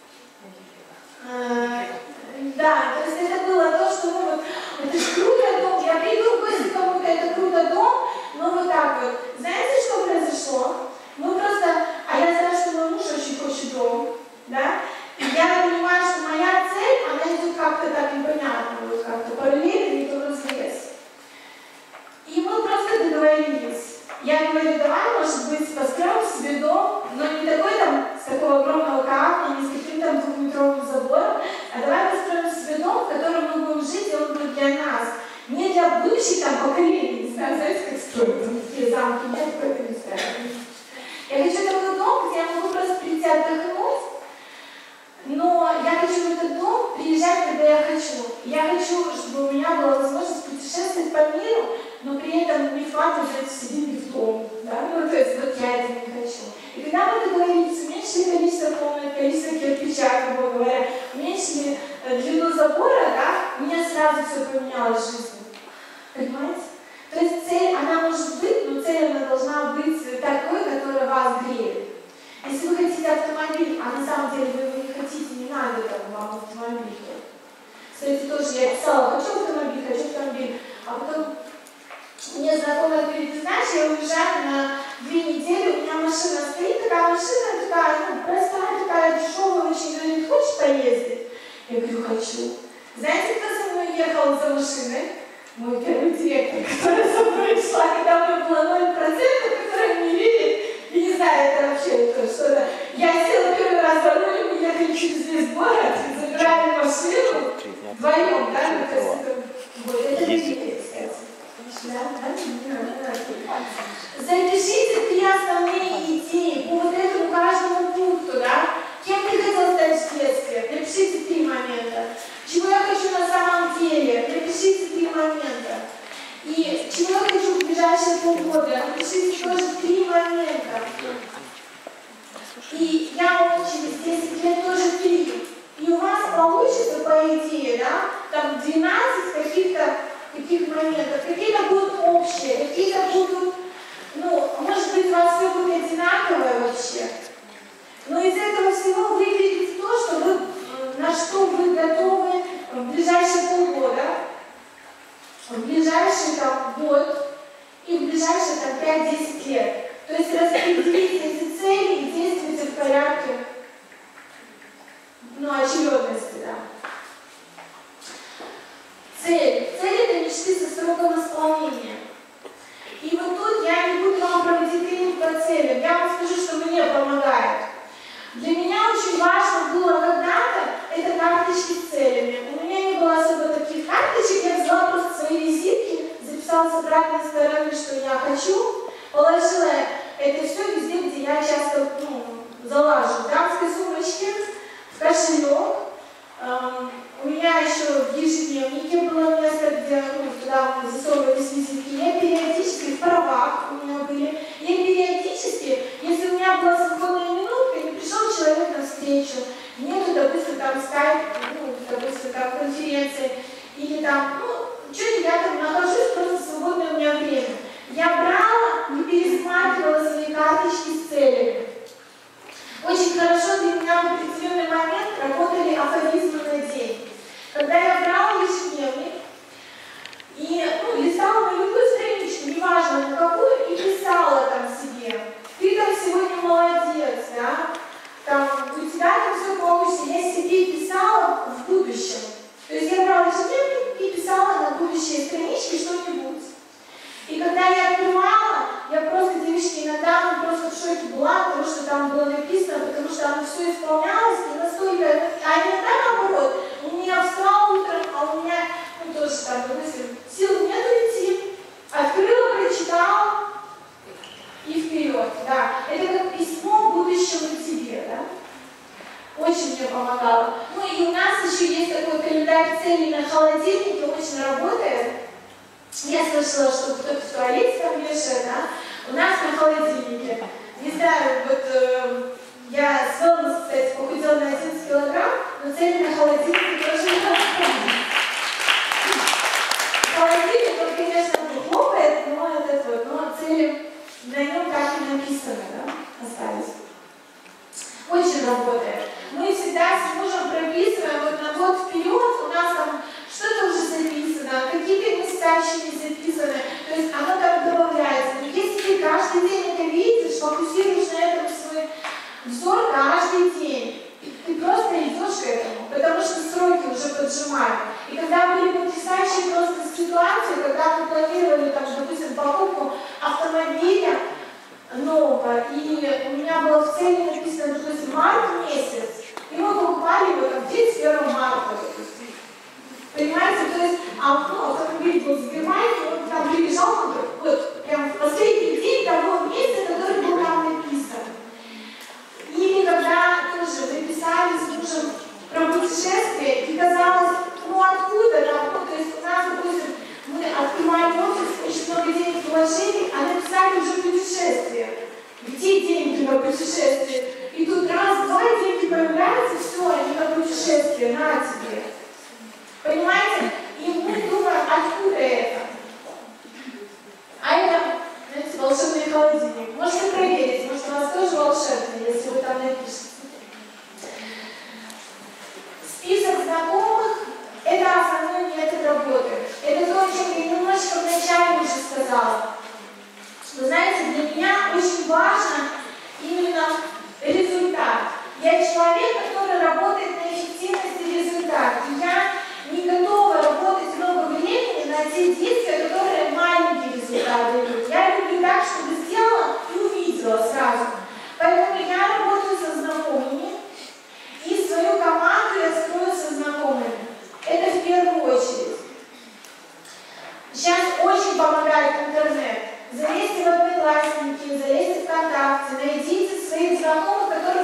[SPEAKER 2] Да, то есть это было то, что, ну, вот, это же круто дом, я приду в гости кому-то, это круто дом, но вот так вот. Знаете, что произошло? Мы просто, а я знаю, что мой муж очень хочет дом, да? И я понимаю, что моя цель, она идет как-то так непонятно, вот как-то параллельно, не то разлез. И мы просто договорились. Я говорю, давай, может быть, построим себе дом, но не такой там, с такого огромного камня, не с каким там 2-метровым забором, а давай построим себе дом, в котором мы будем жить, и он будет для нас. Не для будущих там поколений, не знаю, знаете, как строят там такие замки, нет, какой-то не знаю. Я хочу такой дом, где я могу просто прийти отдохнуть, но я хочу в этот дом приезжать, когда я хочу. Я хочу, чтобы у меня была возможность путешествовать по миру, но при этом не вкладывать себе в дом. Да? Ну, то есть вот я этого не хочу. И когда мы договорились, уменьшили количество комнат, количество кирпича, грубо говоря, уменьшили длину забора, да, у меня сразу все поменялось в жизни. Понимаете? То есть цель, она может быть, но цель она должна быть такой, которая а на самом деле вы его не хотите, не надо там вам автомобиль. Кстати, тоже я писала, хочу автомобиль, а потом мне знакомая говорит, ты знаешь, я уезжаю на 2 недели, у меня машина стоит, такая машина, такая, ну, простая, такая дешевая, очень, говорит, хочешь поездить? Я говорю, хочу. Знаете, кто со мной ехал за машиной? Мой первый директор, который со мной шла, когда мне было 0%, который не видит, и не знаю, это вообще что-то. Я села первый раз за руль, мы ехали через весь город, забирали машину вдвоем, да, мне кажется, это видели, кстати. Запишите 3 основные идеи по вот этому каждому пункту, да? Кем ты хотел стать в детстве? Напишите 3 момента. Чего я хочу на самом деле? Напишите 3 момента. И чего я хочу в ближайшие полгода? Напишите тоже 3 момента. И я училась 10 лет тоже 3. И у вас получится, по идее, да, там 12 каких-то таких моментов. Какие-то будут общие, какие-то будут, ну, может быть, у вас все будет одинаковое вообще. Но из этого всего вы видите то, что вы, на что вы готовы в ближайшие полгода, в ближайший там, год и в ближайшие там 5-10 лет. То есть распределите эти цели и действуйте в порядке, ну, очередности, да. Цель. Цель — это мечты со сроком исполнения. И вот тут я не буду вам проводить тренинг по целям. Я вам скажу, что мне помогает. Для меня очень важно было когда-то это карточки с целями. У меня не было особо таких карточек, я взяла просто свои визитки, записала с обратной стороны, что я хочу, положила это все везде, где я часто залажу. В дамской сумочке, в кошелек. У меня еще в ежедневнике было место, где туда засовывались визитки. Я периодически в правах у меня были. Я периодически, если у меня была свободная минутка, не пришел человек на встречу, нету, допустим, там скайп, допустим, там конференции, или там, что-то я там нахожусь, просто свободное у меня время. Я брала и пересматривала свои карточки с целями. Очень хорошо для меня в определенный момент работали афоризмы на день. Когда я брала ежедневник и листала на любую страничку, неважно на какую, и писала там себе: ты там сегодня молодец, да? Там, у тебя там все получится. Я себе писала в будущем. То есть я брала ежедневник и писала на будущие странички что-нибудь. И когда я открывала, я просто, девочки, иногда просто в шоке была, потому что там было написано, потому что оно все исполнялось, и настолько, а иногда наоборот, у меня встал утром, а у меня, тоже там, допустим, сил нету идти, открыла, прочитала и вперед, да. Это как письмо будущему тебе, да. Очень мне помогало. Ну и у нас еще есть такой календарь целей на холодильнике, очень работает. Я слышала, что кто-то в туалете там вешает, да? У нас на холодильнике. Не знаю, вот я с wellness, кстати, похудела на 11 килограмм, но цели на холодильнике тоже не надо помнить. Холодильник, он, конечно, хлопает, но цели на нем так и написаны, да? Остались. Очень работает. Мы всегда с мужем прописываем вот на год вперед, у нас там что-то уже записано, какие-то места еще не записаны, то есть оно там добавляется. Но если ты каждый день это видишь, фокусируешь на этом свой взор каждый день, ты просто идешь к этому, потому что сроки уже поджимают. И когда были потрясающие просто ситуации, когда мы планировали, там, допустим, покупку автомобиля нового, и у меня было в цели написано, допустим, март месяц, и мы покупали его там 31 марта, допустим. Понимаете, то есть автомобиль был с Германии, он там приезжал, вот прям в последний день того месяца, который был там написан. Или когда тоже мы писали с мужем про путешествие, и казалось, откуда там, то есть у нас, допустим, мы открываем офис, очень много денег вложили, а написали уже путешествие. Где деньги на путешествие? И тут раз-два деньги появляются, все, они на путешествие, на тебе. Понимаете? И мы думаем, откуда это? А это, знаете, волшебный холодильник. Можете проверить, может у вас тоже волшебный, если вы там напишете.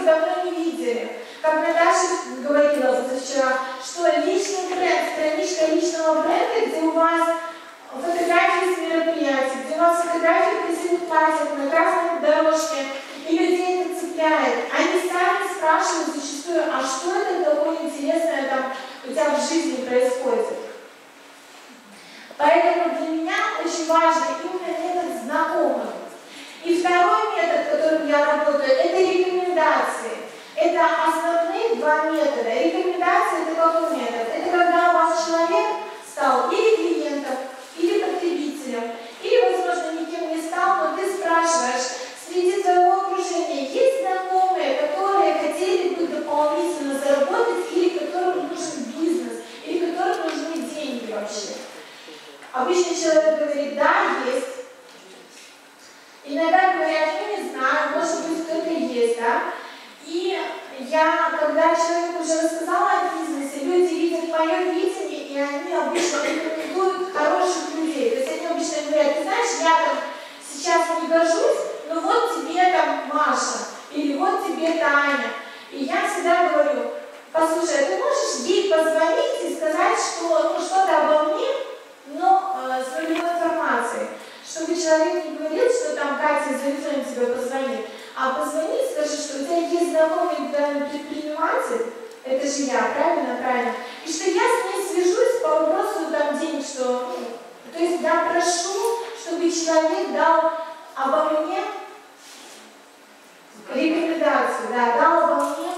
[SPEAKER 2] давно не видели. Как Наташа говорила позавчера, что личный бренд, страничка личного бренда, где у вас фотографии с мероприятий, где у вас фотографии в красивых платьях, на красной дорожке, и людей это цепляет. Они сами спрашивают зачастую, а что это такое интересное там у тебя в жизни происходит. Поэтому для меня очень важно именно метод знакомых. И второй метод, которым я работаю, это рекомендации. Это основные два метода. Рекомендации – это какой метод? Это когда у вас человек стал или клиентом, или потребителем, или, возможно, никем не стал, но ты спрашиваешь, среди твоего окружения есть знакомые, которые хотели бы дополнительно заработать, или которым нужен бизнес, или которым нужны деньги вообще. Обычно человек говорит, да, есть. Иногда говорят, ну не знаю, может быть кто-то есть, да. И я, когда человеку уже рассказала о бизнесе, люди видят мое видение, и они обычно рекомендуют хороших людей. То есть они обычно говорят, ты знаешь, я там сейчас не горжусь, но вот тебе там Маша, или вот тебе Таня. И я всегда говорю, послушай, ты можешь ей позвонить и сказать, что ну, что-то обо мне, но с нулевой информацией, чтобы человек не говорил, что там Катя из Аризоны тебе позвонит, а позвони и скажи, что у тебя есть знакомый предприниматель, это же я, правильно, правильно, и что я с ней свяжусь по вопросу там денег, что, то есть я прошу, чтобы человек дал обо мне рекомендацию, да, дал обо мне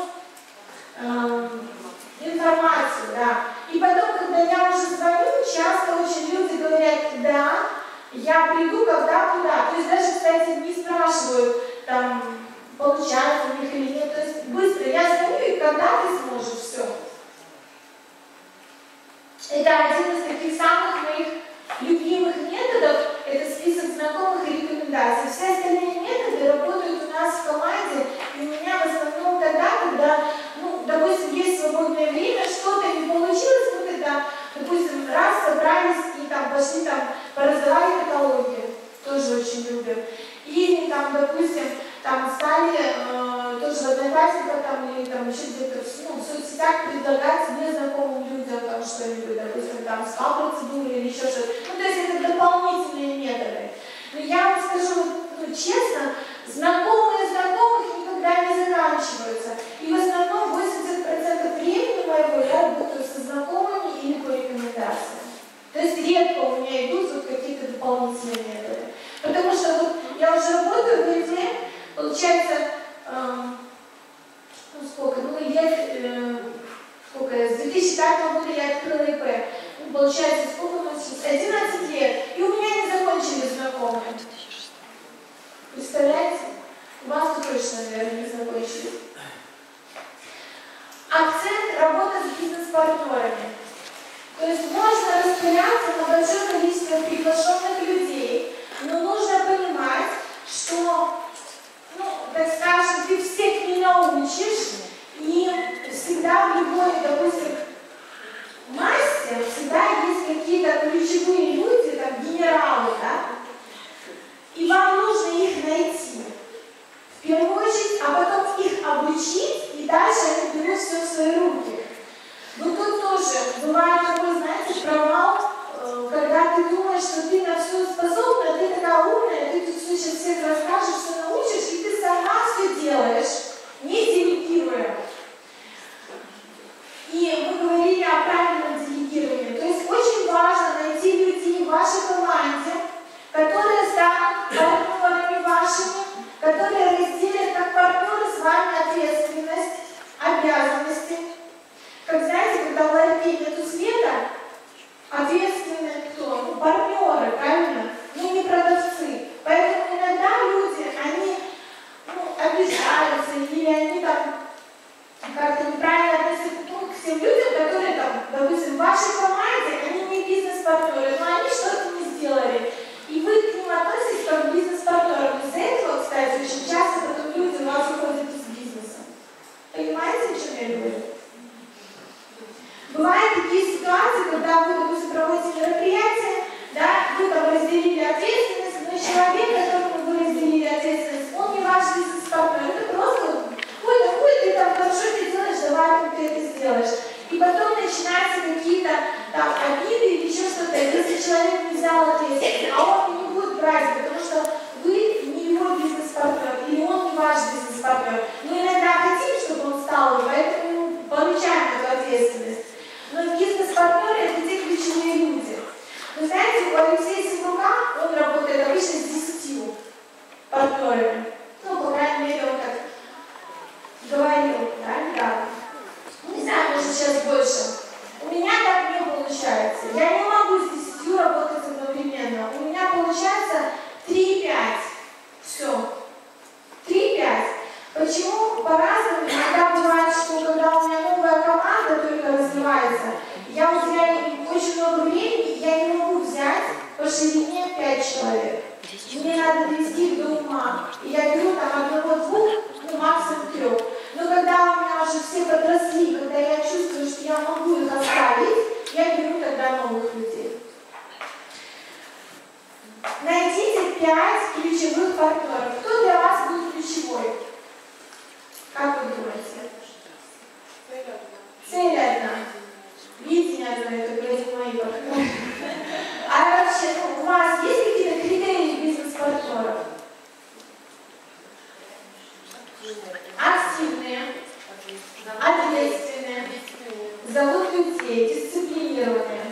[SPEAKER 2] информацию, да. И потом, когда я уже звоню, часто очень люди говорят, да, я приду, когда, куда. То есть даже, кстати, не спрашивают, там, получается у них или нет. То есть быстро я звоню, и когда ты сможешь, все. Это один из таких самых моих любимых методов, это список знакомых и рекомендаций. Все остальные методы работают у нас в команде, и у меня в основном тогда, когда, ну, допустим, есть свободное время, что-то не получилось, мы тогда, допустим, раз собрались и там пошли там пораздавали каталоги, тоже очень любим. Или там, допустим, там стали тоже в Одноклассниках там, или там еще где-то ну, в соцсетях предлагать незнакомым людям там что-нибудь, допустим, там СПА-процедуры или еще что-то. Ну, то есть это дополнительные методы. Но я вам скажу, ну, честно, знакомые знакомых никогда не заканчиваются. И в основном 80% времени моего я работаю со знакомыми или по рекомендациям. То есть редко у меня идут вот какие-то дополнительные методы. Потому что вот я уже работаю в Орифлейм, получается, ну сколько, ну лет, сколько, с 2005 года я открыла ИП. Ну, получается, сколько у нас сейчас? 11 лет. И у меня не закончились знакомые. Представляете? У вас точно, наверное, не закончились. Акцент – работа с бизнес-партнерами. То есть можно распыляться на большое количество приглашенных людей, но нужно понимать, что, ну, так скажем, Найдите 5 ключевых партнеров. Кто для вас будет ключевой? Как вы думаете? Цель одна. Видение одно, это говорит мои партнеры. А вообще, у вас есть какие-то критерии бизнес-партнеров? Активные, ответственные, зовут людей, дисциплинированные,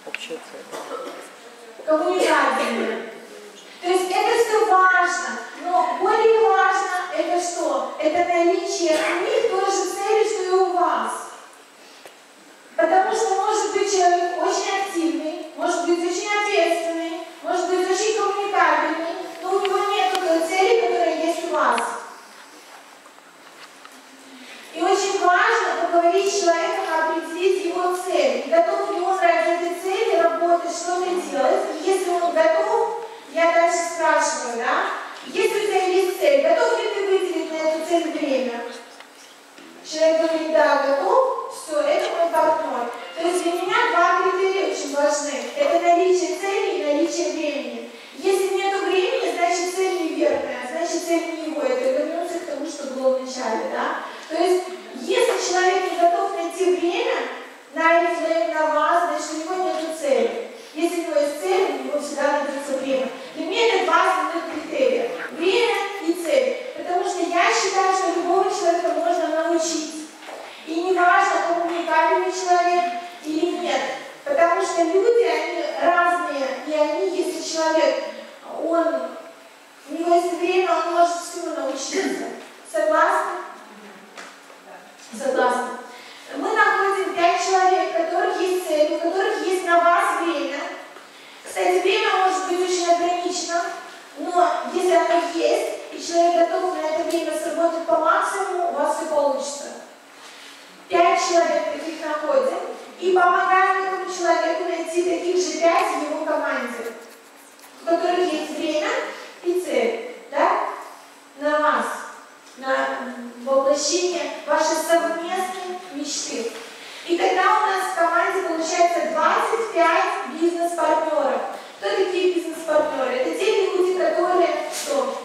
[SPEAKER 2] коммуникабельные. То есть это все важно, но более важно это что? Это наличие у них той же цели, что и у вас. Потому что может быть человек очень активный, может быть очень ответственный, может быть очень коммуникабельный, но у него нет той цели, которая есть у вас. И очень важно поговорить с человеком, определить его цель. Готов ли он ради этой цели работать, что-то делать. И если он готов, я дальше спрашиваю, да? Если у тебя есть цель, готов ли ты выделить на эту цель время? Человек говорит, да, готов, все, это мой партнер. То есть для меня 2 критерия очень важны. Это наличие цели и наличие времени. Если нет времени, значит цель неверная, значит цель не его. Это вернется к тому, что было в начале, да? То есть, если человек не готов найти время на Oriflame, на вас, значит у него нет цели. Если у него есть цель, у него всегда найдется время. Для меня это 2 основных критерия. Время и цель. Потому что я считаю, что любого человека можно научить. И не важно, коммуникабельный человек или нет. Потому что люди, они разные. И они, если человек, у него есть время, он может всему научиться. Согласны? Согласна. Мы находим 5 человек, у которых есть цель, у которых есть на вас время. Кстати, время может быть очень ограничено, но если оно есть, и человек готов на это время сработать по максимуму, у вас все получится. 5 человек таких находим и помогаем этому человеку найти таких же 5 в его команде, у которых есть время и цель, да? На вас. На воплощение вашей совместной мечты. И тогда у нас в команде получается 25 бизнес-партнеров. Кто такие бизнес-партнеры? Это те люди, которые что?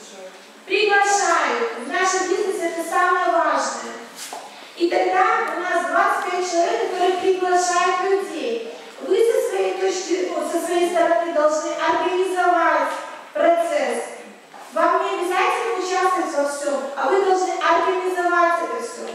[SPEAKER 2] Приглашают. В нашем бизнесе это самое важное. И тогда у нас 25 человек, которые приглашают людей. Вы со своей точки, со своей стороны должны организовать процесс. Вам не обязательно участвовать во всем, а вы должны организовать это все.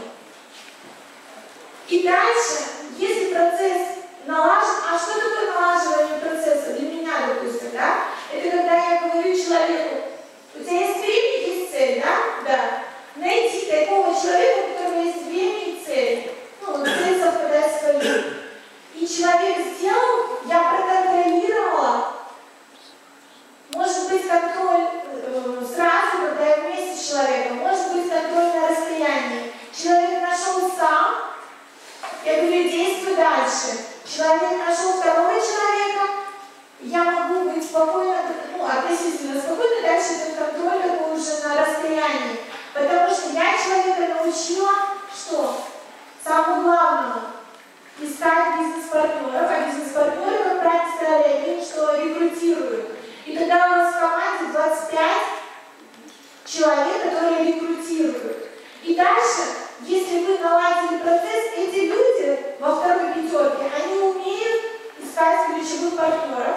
[SPEAKER 2] И дальше, если процесс налажен, а что такое налаживание процесса? Для меня, допустим, да? Это когда я говорю человеку, у тебя есть время, есть цель, да? Да. Найти такого человека, у которого есть время и цель. Ну, цель совпадает с твоей. И человек сделал, я проконтролировала. Может быть, контроль сразу, когда я вместе с человеком, может быть, контроль на расстоянии. Человек нашел сам, я говорю, действуй дальше. Человек нашел второго человека, я могу быть спокойно, относительно спокойно, дальше этот контроль такой уже на расстоянии. Потому что я человека научила, что? Самому главному – искать бизнес-партнеров, а бизнес-партнеры, как правильно сказали, они что рекрутируют. И тогда у нас в команде 25 человек, которые рекрутируют. И дальше, если вы наладили процесс, эти люди во второй пятерке, они умеют искать ключевых партнеров.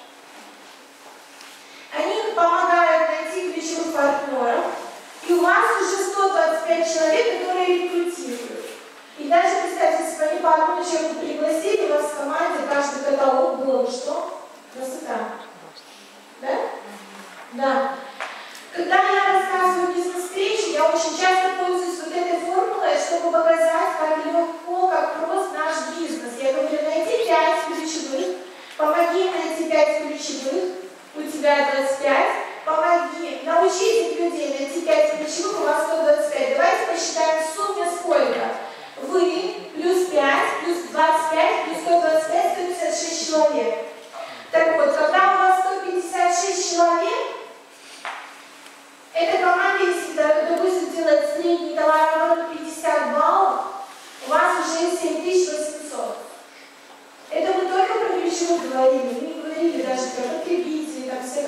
[SPEAKER 2] Они помогают найти ключевых партнеров. И у вас уже 125 человек, которые рекрутируют. И даже, представьте, если бы они по одному человеку пригласили, у вас в команде каждый каталог было бы что? Красота. Да? Да. Когда я рассказываю бизнес-встречи, я очень часто пользуюсь вот этой формулой, чтобы показать, как легко, как прост наш бизнес. Я говорю, найди 5 ключевых, помоги найти 5 ключевых, у тебя 25, помоги, научи этих людей найти 5 ключевых, у вас 125. Давайте посчитаем в сумме сколько. Вы плюс 5, плюс 25, плюс 125, 156 человек. Так вот, когда у вас 156 человек, эта команда, если, допустим, делает средний товарооборот 50 баллов, у вас уже 7800. Это мы только про ключевых говорили, мы не говорили даже про потребителей, там все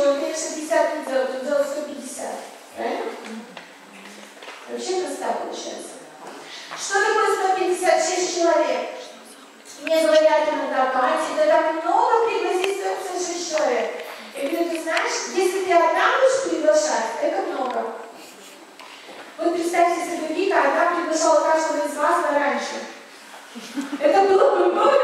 [SPEAKER 2] он, конечно, 50 не делает, он делает 150. Правильно? Вообще красота получается. Что такое 156 человек? Мне говорят иногда, Катя, да так много пригласить 156 человек. Я говорю, ты знаешь, если ты одна будешь приглашать, это много. Вот представьте себе, Вика одна приглашала каждого из вас на раньше. Это было бы много.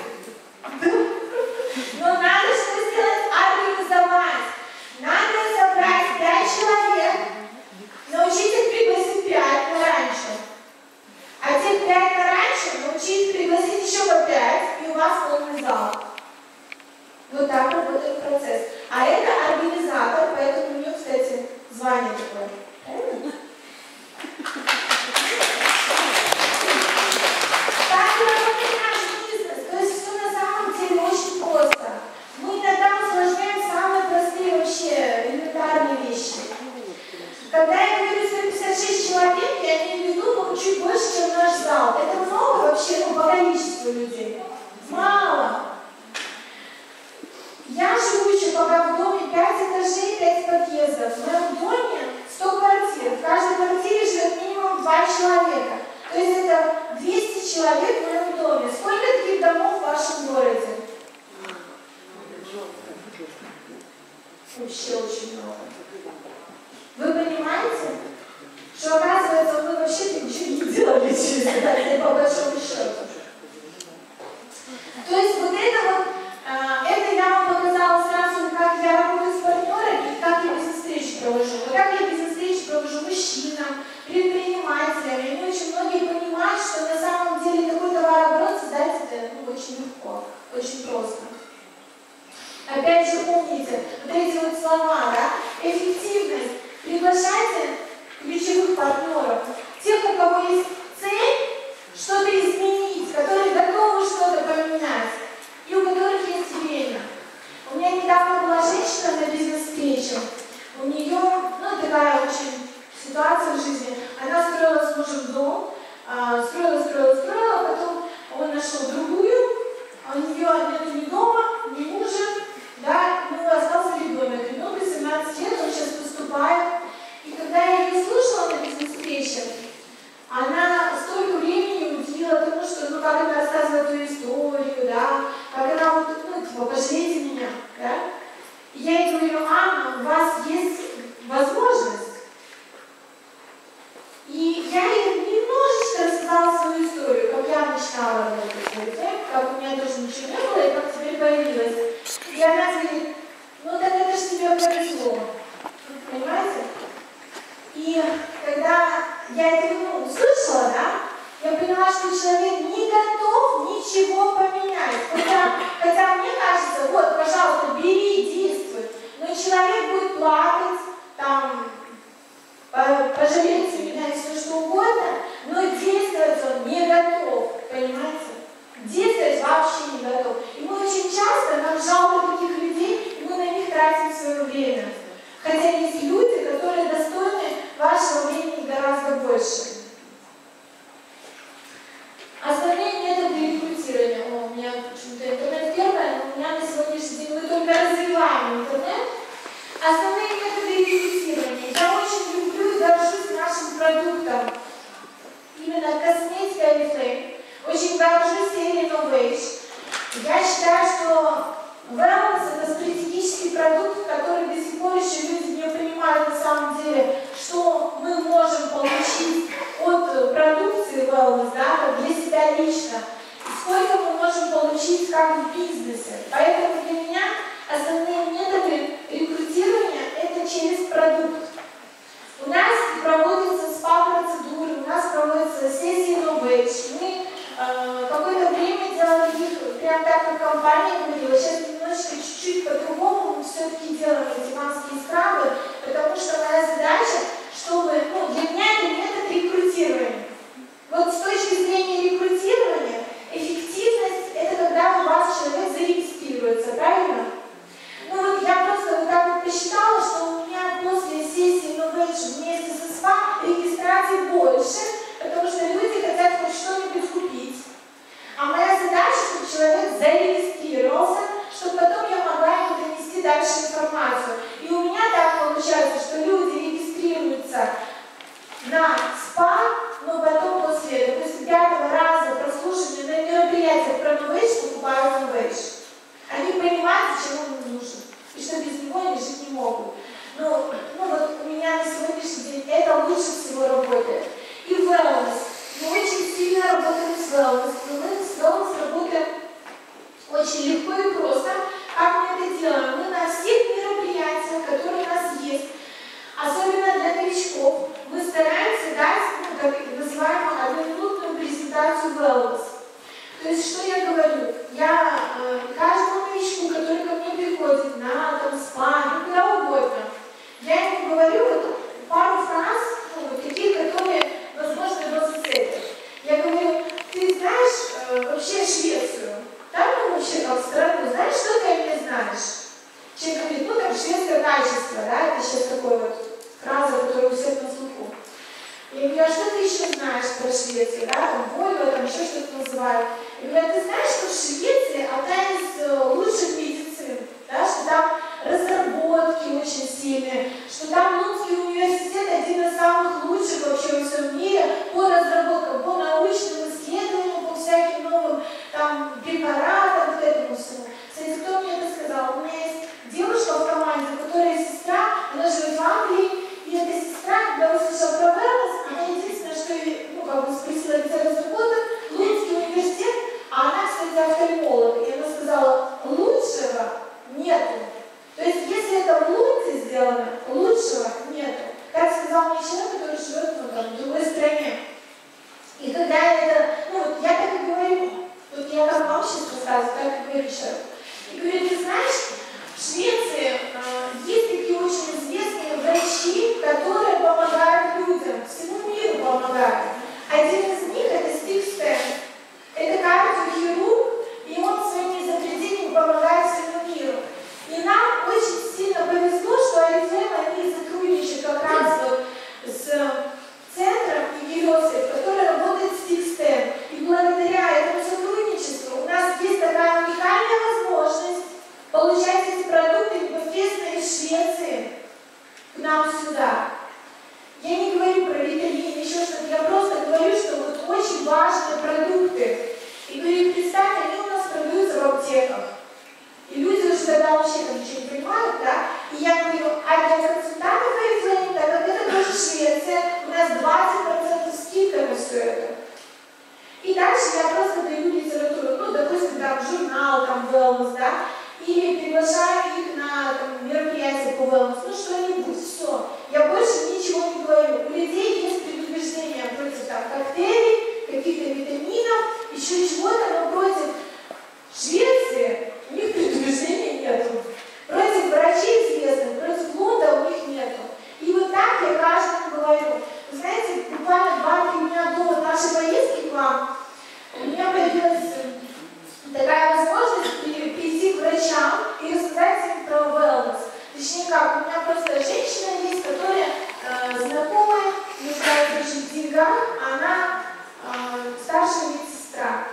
[SPEAKER 2] Но надо что сделать? Организовать. Надо собрать 5 человек, научить их пригласить 5 на раньше. А тех 5 на раньше научить пригласить еще по 5, и у вас полный зал. Вот так работает процесс. А это организатор, поэтому у нее, кстати, звание такое. Правильно? Так работает наш бизнес. То есть все на самом деле очень просто. Мы иногда усложняем самые простые вообще элементарные вещи. Когда я говорю 156 человек, я имею в виду, ну, чуть больше, чем наш зал. Это много вообще, ну, по количеству людей. Мало. Я живу еще пока в доме 5 этажей, 5 подъездов. В моем доме 100 квартир. В каждой квартире живет минимум 2 человека. То есть это 200 человек в моем доме. Сколько таких домов в вашем городе? Вообще очень много. Вы понимаете, что оказывается, мы вообще ничего не делали через по большому счету. То есть вот это вот, это я вам показала сразу, как я работаю с партнерами и как я бизнес-встречи провожу. Вот как я бизнес-встречи провожу мужчинам, предпринимателям. И они очень многие понимают, что на самом деле такой товарооборот создать это очень легко, очень просто. Опять же помните, вот эти вот слова, да, эффективность. Приглашайте ключевых партнеров, тех, у кого есть цель что-то изменить, которые готовы что-то поменять, и у которых есть время. У меня недавно была женщина на бизнес-встрече, у нее, ну, такая очень ситуация в жизни, она строила с мужем дом, строила, потом он нашел другую, а у нее нет ни дома, ни мужа, да, ну, остался ребенок. Ребенку 17 лет, он сейчас поступает. И когда я ее слушала на бизнес-встрече, она столько времени уделила тому, что, ну, как она рассказывает эту историю, да, как она вот, ну, типа, пожалейте меня, да. И я ей говорю, Анна, у вас есть возможность. И я ей немножечко рассказала свою историю, как я начинала работать, как у меня тоже ничего не было, и как теперь появилось. И она говорит, ну так это же тебе повезло. Понимаете? И когда я это услышала, да, я поняла, что человек не готов ничего поменять. Хотя мне кажется, вот, пожалуйста, бери, действуй. Но человек будет плакать, там, пожалеть меня и все что угодно, но действовать он не готов, понимаете? Действовать вообще не готов. И мы очень часто, нам жалко таких людей, и мы на них тратим свое время. Хотя есть люди, которые достойны вашего времени гораздо больше. Основные методы рекрутирования. О, у меня почему-то интернет первое, но у меня на сегодняшний день мы только развиваем интернет. Основные методы рекрутирования. Я очень люблю и горжусь нашим продуктом. Именно косметика Oriflame. Очень горжусь серией Novage. Я считаю, что wellness — это стратегический продукт, который до сих пор еще люди не понимают на самом деле, что мы можем получить от продукции wellness, да, как для себя лично, и сколько мы можем получить как в бизнесе. Поэтому для меня основные методы рекрутирования — это через продукт. У нас проводятся СПА-процедуры, у нас проводятся сессии Novage. Мы какое-то время делали их прям так, как компания говорит, зачем он им нужен, и что без него они жить не могут. Ну вот у меня на сегодняшний день это лучше всего работает. И wellness. Мы очень сильно работаем с wellness, но мы с wellness работаем очень легко и просто. Как мы это делаем? Мы на всех мероприятиях, которые у нас есть, особенно для новичков, мы стараемся дать, так называемую одноминутную презентацию wellness. То есть, что я говорю? Я каждому новичку, который ко мне приходит на спа, куда угодно, я ему говорю вот пару фраз, вот таких, которые, возможно, его зацепят. Я говорю, ты знаешь вообще Швецию? Да, ну вообще как страну, знаешь, что ты о ней знаешь? Человек говорит, ну там шведское качество, да, это сейчас такой вот фраза, которая у всех на слуху. Я говорю, а что ты еще знаешь про Швецию, да, там Вольво, там еще что-то называют. Я говорю, а ты знаешь, что в Швеции одна из лучших медицин, да, что там разработки очень сильные, что там Лунский университет один из самых лучших вообще во всем мире по разработкам, по научным исследованиям, по всяким новым там препаратам, вот этому всему. Кстати, кто мне это сказал? У меня есть девушка в команде, которая сестра, она живет в Англии, и эта сестра, когда услышала про wellness, она единственное, что спросила, где разработан Лунский университет, а она, кстати, офтальмолог, и она сказала, лучшего нету. То есть, если это в Лунде сделано, лучшего нету. Так сказал мне человек, который живет в другой стране. И когда это, я так и говорю, вот я как вам сейчас рассказываю, так и говорю человеку. И говорю, ты знаешь, в Швеции есть такие очень известные врачи, которые помогают людям, всему миру помогают. Один из них это Стив Стэн. Это кардиохирург, и он своими изобретениями помогает всему миру. И нам очень сильно повезло, что Арифлейм, они сотрудничают как раз вот с центром Егерёсов, который работает Стив Стэн. И благодаря этому сотрудничеству у нас есть такая уникальная возможность получать эти продукты непосредственно из Швеции к нам сюда. Я не говорю про витамины, еще что-то, я просто говорю, что вот очень важные продукты. И говорю, представьте, они у нас продаются в аптеках. И люди уже тогда вообще там ничего не понимают, да? И я говорю, а для консультантов Oriflame, так как это тоже Швеция, у нас 20% скидка на все это. И дальше я просто даю литературу, допустим, там журнал, там wellness, да? Или приглашаю их на мероприятие по wellness, что-нибудь, все. Я больше ничего не говорю. У людей есть предубеждения против коктейлей, каких-то витаминов, еще чего-то, но против Швеции у них предубеждений нету. Против врачей известных, против Лунда у них нету. И вот так я каждому говорю. Вы знаете, буквально 2-3 дня до нашей поездки к вам у меня появилась такая возможность прийти к врачам и рассказать им про wellness. Точнее как, у меня просто женщина есть, которая знакомая, нуждается очень в деньгах, она старшая медсестра.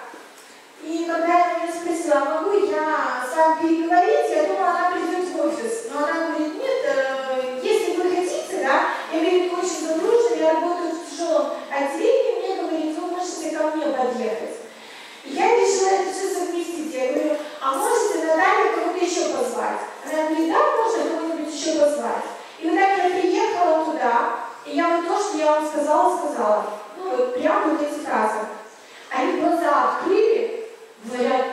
[SPEAKER 2] И когда я меня спросила, могу я с вами переговорить, я думала, она придет в офис. Но она говорит, нет, если вы хотите, да, я говорю, очень загружена, я работаю в тяжелом отделении, мне говорит, вы можете ко мне подъехать. И я решила это все совместить. Я говорю, а можете Наталью кого-то еще позвать? Она говорит, да, можно кого-нибудь еще позвать. И вот так я приехала туда, и я вот то, что я вам сказала. Вот прямо вот эти фразы. Они глаза открыли, говорят,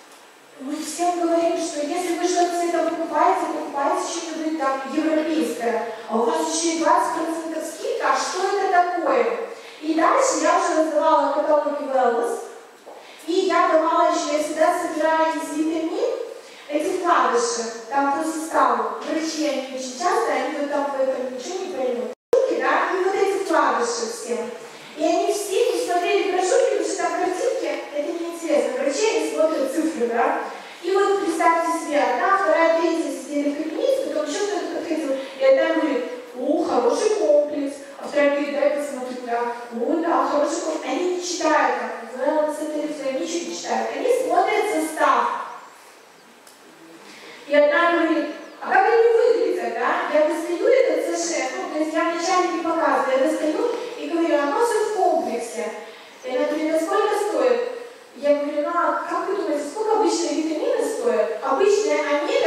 [SPEAKER 2] мы всем говорим, что если вы что-то с этого покупаете что-нибудь там европейское, а у вас еще и 20% скидка, а что это такое? И дальше я уже раздавала каталоги wellness, и я давала еще, я всегда собираю из витамин эти вкладыши, там по составу. Врачи, они очень часто, они вот там в этом ничего не поймут. Да? И вот эти вкладыши всем. И они все не смотрели брошюрки, потому что там картинки, это неинтересно. Врачи, они смотрят цифры, да? И вот представьте себе, одна, вторая, третья сидели в кабинете, потом еще кто-то подходил, и одна говорит, о, хороший комплекс, а вторая говорит, дай посмотрю, да, о, да, хороший комплекс. Они не читают, там, wellness, они ничего не читают, они смотрят состав. И одна говорит, а как они выглядят, да? Я достаю этот сэшет, то есть я вначале не показываю, я достаю и говорю, оно все в комплексе. И она говорит, а сколько стоит? Я говорю, а как вы думаете, сколько обычные витамины стоят? Обычные омега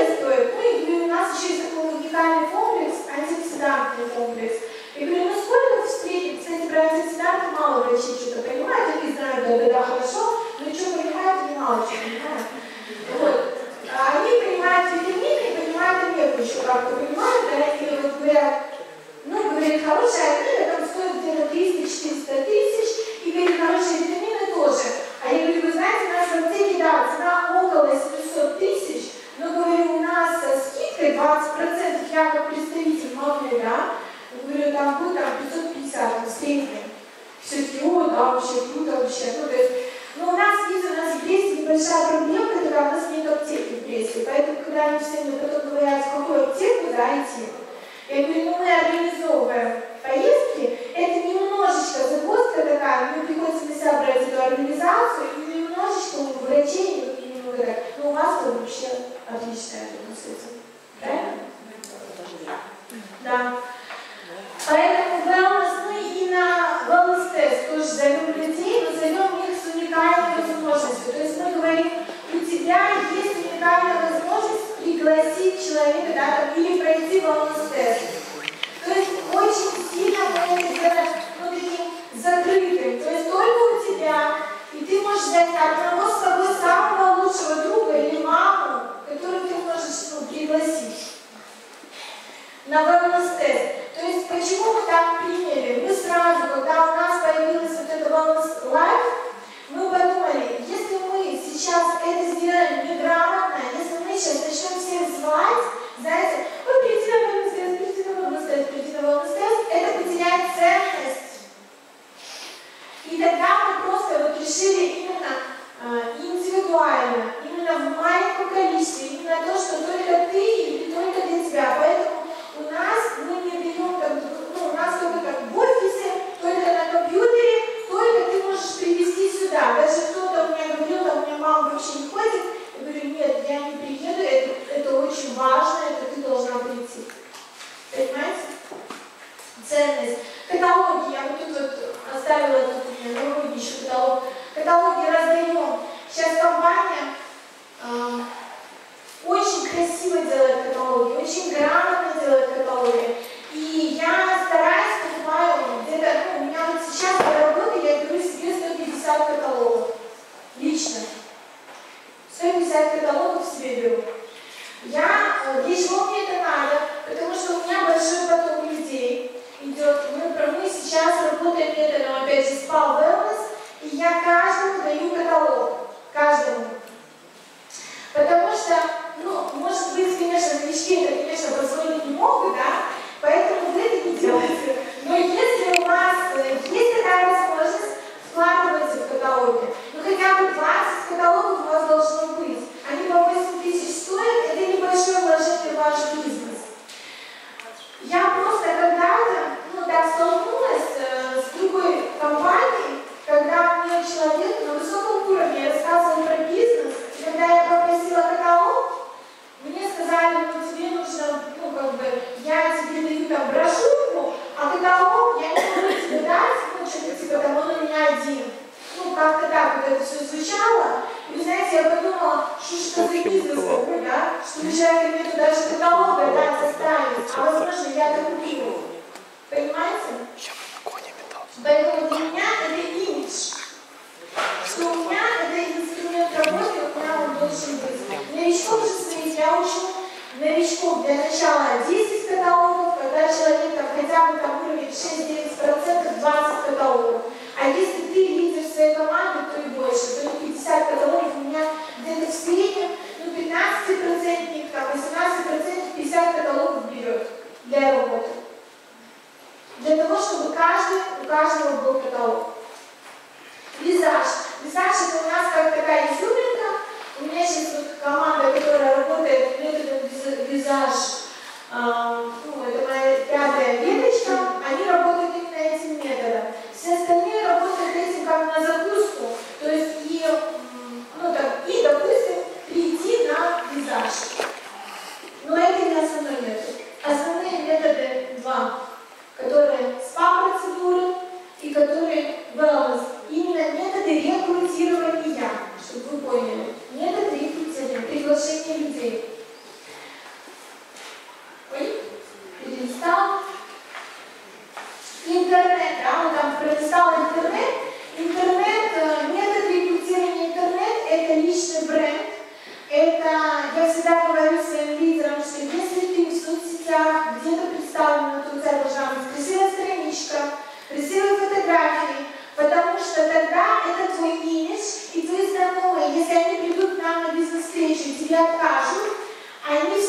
[SPEAKER 2] нас еще есть такой уникальный комплекс, антиоксидантный комплекс. Я говорю, ну сколько в среднем, кстати, про антиоксиданты мало врачей что-то понимают, они знают, да, хорошо, но что понимают, они мало что понимают. Вот. Они понимают витамины и понимают омегу еще как-то понимают, да, и вот говорят, ну, говорит, хорошая омега там стоит где-то 300-400 тысяч, и говорит, хорошие витамины тоже. А я говорю, вы знаете, у нас в аптеке, да, цена около 700 тысяч, но, говорю, у нас со скидкой 20%, я как представитель могу, да, говорю, там будет там 550 в среднем. Все-таки, о, да, вообще круто, вообще. Ну, то есть, но у нас, видите, у нас в Бресте небольшая проблема, когда у нас нет аптеки в Бресте, поэтому, когда они все мне потом говорят, в какую аптеку, да, идти, я говорю, ну, мы организовываем поездки, это немножечко загвоздка такая, мне приходится на себя брать эту организацию, и немножечко у врачей, немного так, но у вас это вообще отличная организация, правильно? Да. Поэтому wellness, ну и на wellness тест тоже зовем людей, но зовем их с уникальной возможностью. То есть мы говорим, у тебя есть уникальная возможность пригласить человека, да, там, или пройти wellness тест. То есть очень сильно мы это делаем, ну, таким закрытым. То есть только у тебя, и ты можешь взять одного с собой самого лучшего друга или маму, которую ты можешь, ну, пригласить на wellness тест. То есть почему мы так приняли? Мы сразу, когда у нас появилась вот эта wellness life, мы подумали, если мы сейчас это сделаем неграмотно, если мы сейчас начнем всех звать, знаете, ой, приди на wellness тест, приди на wellness тест, приди на wellness тест, это потеряет ценность. И тогда мы просто вот решили именно индивидуально, именно в маленьком количестве, именно то, что только ты или только для тебя. Поэтому у нас мы не берем, ну, у нас только так в офисе, только на компьютере, только ты можешь привезти сюда. Даже кто-то у меня говорил, там у меня мама вообще не ходит, я говорю, нет, я не приеду, это очень важно, это ты должна прийти. Понимаете? Ценность. Каталоги, я вот тут вот оставила тут у меня на уроке еще каталог. Каталоги раздаем. Сейчас компания очень красиво делает каталоги, очень грамотно делает каталоги. И я стараюсь, покупаю где-то, ну, у меня вот сейчас по работе я беру себе 150 каталогов. Лично. 150 каталогов себе беру. Для чего мне это надо? Потому что у меня большой поток людей идет. Мы сейчас работаем методом, опять же, Spa Wellness, и я каждому даю каталог. Каждому. Потому что, ну, может быть, конечно, новички это, конечно, позволить не могут, да, поэтому вы это не делаете. Но если у вас есть такая возможность, вкладывайте в каталоги. Ну, хотя бы 20 каталогов у вас должно быть. Они по 8 тысяч стоят, это небольшое вложение в ваш бизнес. Я просто когда-то, ну, так столкнулась с другой компанией, когда мне человек на высоком уровне рассказывал про бизнес, и когда я попросила каталог, мне сказали, ну, тебе нужно, ну, как бы, я тебе даю там брошюрку, а каталог я не могу тебе дать, ну, что-то типа там, он у меня один. Ну, как-то так вот это все звучало. И, вы знаете, я подумала, что это за бизнес такой, да? Что вы человек нету даже каталога, да, составить, а возможно, я это купила. Понимаете? Поэтому для меня это имидж. Что у меня это инструмент работы, у меня он должен быть. Новичков же своих я учу новичков для начала 10 каталогов, когда человек там хотя бы там уровень 6-9%, 20 каталогов. А если ты лидер своей команды, то и больше, то и 50 каталогов у меня где-то в среднем, ну 15%, там 18%, 50 каталогов берет для работы. Для того, чтобы у каждого был каталог. Визаж. Визаж это у нас как такая изюминка. У меня сейчас вот команда, которая работает методом визаж, ну, это моя 5-я веточка, они работают именно этим методом. Все остальные работают этим как на закуску, то есть и, ну, так, и допустим, прийти на визаж. Но это не основной метод. Основные методы 2, которые спа-процедуры и которые wellness. Именно методы рекрутирования, чтобы вы поняли. Метод рекрутирования, приглашения людей.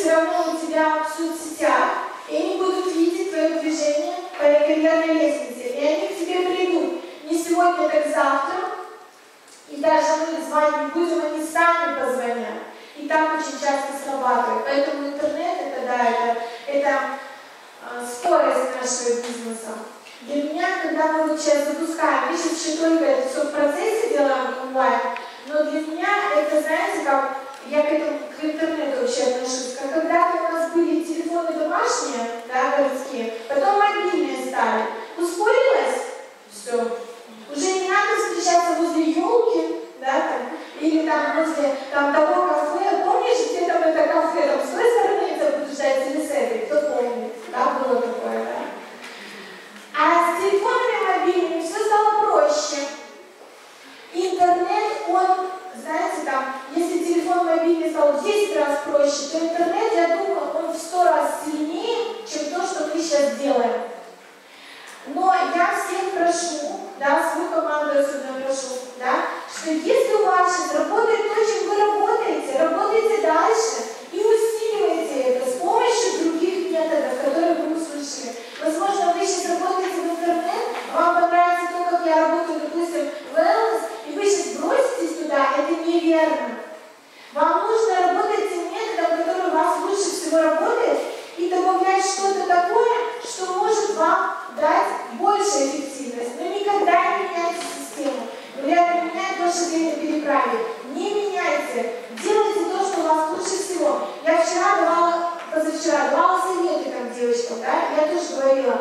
[SPEAKER 2] все равно у тебя в соцсетях, и они будут видеть твое движение по карьерной лестнице, и они к тебе придут не сегодня, так завтра, и даже мы звонить будем, они сами позвонят. И так очень часто срабатывает. Поэтому интернет это, да, это скорость нашего бизнеса. Для меня, когда мы вот сейчас запускаем, мы сейчас еще только это все в процессе делаем онлайн, но для меня это, знаете, как я к интернету вообще отношусь, как когда-то у нас были телефоны домашние, да, городские, потом мобильные стали. Ускорилось, все. Уже не надо встречаться возле елки, да, там, или там возле того кафе. Помнишь, где там это кафе, там с той стороны это будет ждать или с этой, кто помнит, да, было такое, да. А с телефонами мобильными все стало проще. Интернет, он, знаете, там, если телефон мобильный стал в 10 раз проще, то интернет, я думаю, он в 100 раз сильнее, чем то, что мы сейчас делаем. Но я всех прошу, да, свою команду особенно прошу, да, что если у вас сейчас работает то, чем вы работаете дальше и усиливайте это с помощью других методов, которые вы услышали. Возможно, вы сейчас работаете в интернет, вам понравится то, как я работаю, допустим, в wellness, и вы сейчас броситесь туда, это неверно. Вам нужно работать тем методом, который у вас лучше всего работает, и добавлять что-то такое, что может вам дать большую эффективность. Но никогда не меняйте систему. Говорят, менять лошадей на переправе. Не меняйте. Делайте то, что у вас лучше всего. Я позавчера давала советы там девочкам, да? Я тоже говорила,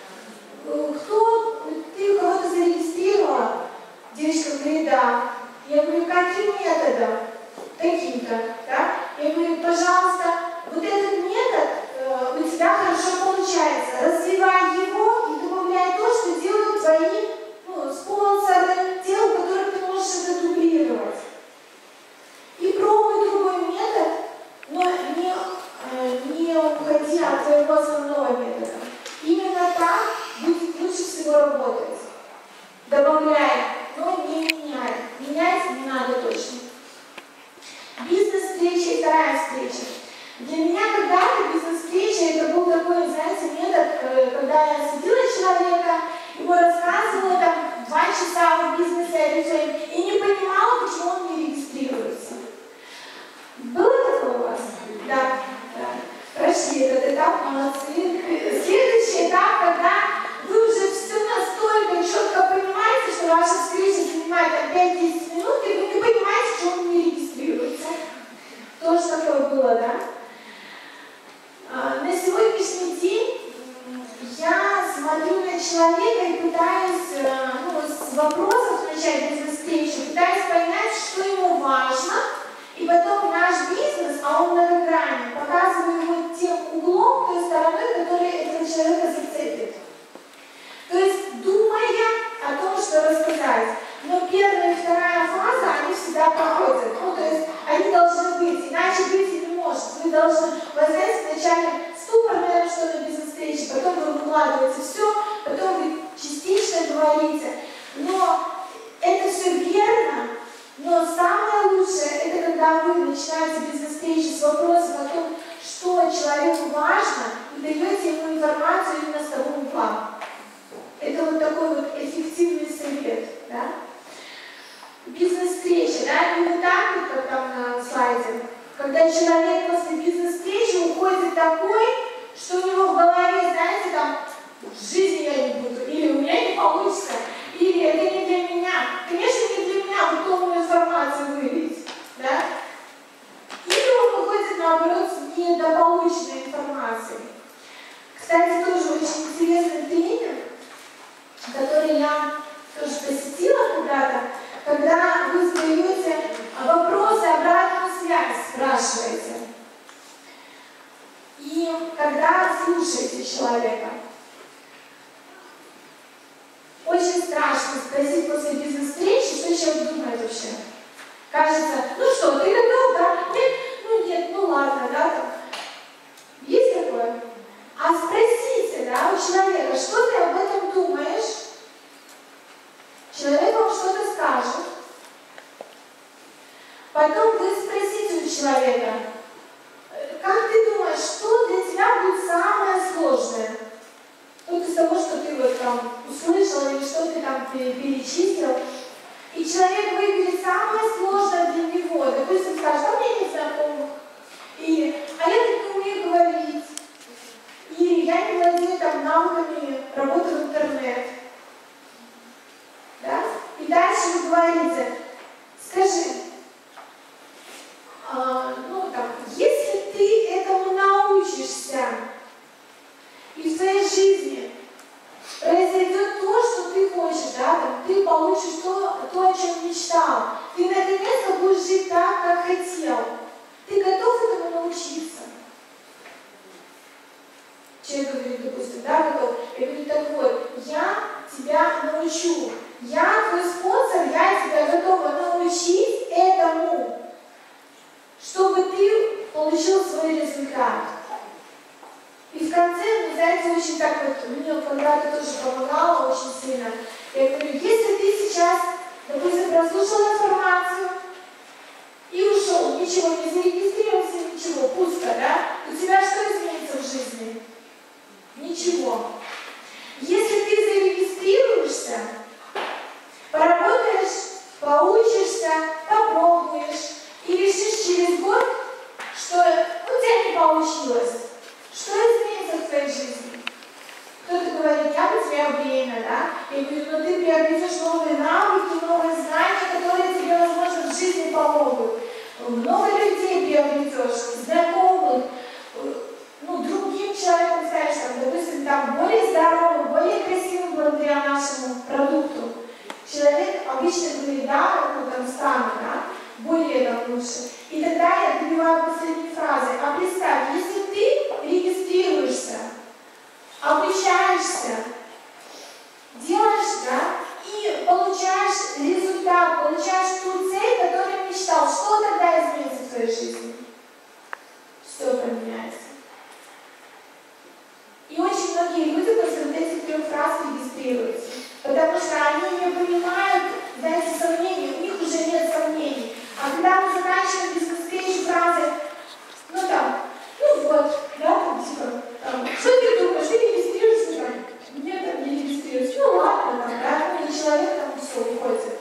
[SPEAKER 2] ты у кого-то зарегистрировала? Девочка говорит, да. Я говорю, каким методом? Таким-то, да? Я говорю, пожалуйста, вот этот метод у тебя хорошо получается. Развивай его и добавляй то, что делают твои спонсоры, те, у которых ты можешь это дублировать. И пробуй другой метод, но не уходи от твоего основного метода. Именно так будет лучше всего работать. Добавляй, но не меняй. Менять не надо точно. Бизнес-встреча и вторая встреча. Для меня когда-то бизнес-встреча это был такой, знаете, метод, когда я сидела человека, ему рассказывала там 2 часа в бизнесе и не понимала, почему он не регистрируется. Было такое у вас? Да. Прошли этот этап, молодцы. Следующий этап, когда вы уже все настолько четко понимаете, что ваша встреча занимает 5-10 минут, и вы не понимаете, что он не регистрируется. Тоже такое было, да? На сегодняшний день я смотрю на человека и пытаюсь с вопросов начать бизнес-встречу, пытаюсь понять, что ему важно, и потом наш бизнес, а он многогранен, показываю его тем углом, той стороной, которая этого человека зацепит. То есть, думая о том, что рассказать. Но первая и вторая фаза, они всегда проходят. То есть, они должны быть, иначе быть не может. Вы должны воздать вначале ступор, наверное, что на бизнес-встрече, потом вы выкладываете все, потом вы частично говорите. Но это все верно, но самое лучшее, это когда вы начинаете бизнес-встречи с вопросом о том, что человеку важно, и даете ему информацию именно с того угла. Это вот такой вот эффективный совет, да? Бизнес-встреча, да, не вот так вот, как там на слайде. Когда человек после бизнес-встречи уходит такой, что у него в голове, знаете, там, в жизни я не буду, или у меня не получится, или это не для меня. Конечно, не для меня вот полную информацию вылить, да? Или он уходит, наоборот, с недополученной информацией. Кстати, тоже очень интересный тренинг, который я тоже посетила когда-то, когда вы задаете вопросы, обратную связь спрашиваете. И когда слушаете человека. Очень страшно спросить после бизнес-встречи, что человек думает вообще. Кажется, ну что, ты готов, да? Нет, ну ладно, да, там. Есть такое? А спросите, да, у человека, что ты об этом думаешь? Человек вам что-то скажет. Потом вы спросите у человека, как ты думаешь, перечислил, и человек выберет самое сложное для него. Допустим, скажет, а у меня нет знакомых, или а я так не умею говорить, или я не владею там навыками работы в интернет. Да? И дальше вы говорите, скажи, если ты этому научишься, и в твоей жизни произойдет то, что ты хочешь, да, там, ты получишь то, о чем мечтал, ты наконец-то будешь жить так, как хотел. Ты готов этому научиться? Человек говорит, допустим, да, готов. Я говорю, так вот, я тебя научу. Я твой спонсор, я тебя готова научить этому, чтобы ты получил свой результат. И в конце, вы знаете, очень так вот, мне когда-то тоже помогало очень сильно. Я говорю, если ты сейчас, допустим, прослушал информацию и ушел, ничего не зарегистрировался, ничего, пусто, да? У тебя что изменится в жизни? Ничего. Если ты зарегистрируешься, поработаешь, поучишься, попробуешь и решишь через год, что у тебя не получилось, что изменится в твоей жизни? Кто-то говорит, я потерял время, да? Я говорю, но ты приобретешь новые навыки, новые знания, которые тебе, возможно, в жизни помогут. Много людей приобретешь, знакомых, другим человеком станешь, допустим, там, более здоровым, более красивым благодаря нашему продукту. Человек обычно говорит, да, стану, да, более лучше. И тогда я добиваю последней фразы. А представь, если ты регистрируешься, обучаешься, делаешь, да, и получаешь результат, получаешь ту цель, которую мечтал, что тогда изменится в твоей жизни? Все поменяется. И очень многие люди после вот этих 3 фраз регистрируются, потому что они не понимают, знаете, сомнений, у них уже нет сомнений. А когда мы заканчиваем бизнес-встречу фразы, вот, да, что ты думаешь, ты регистрируешься там? Нет, там не регистрируюсь. Ладно, да, и человек там все уходит.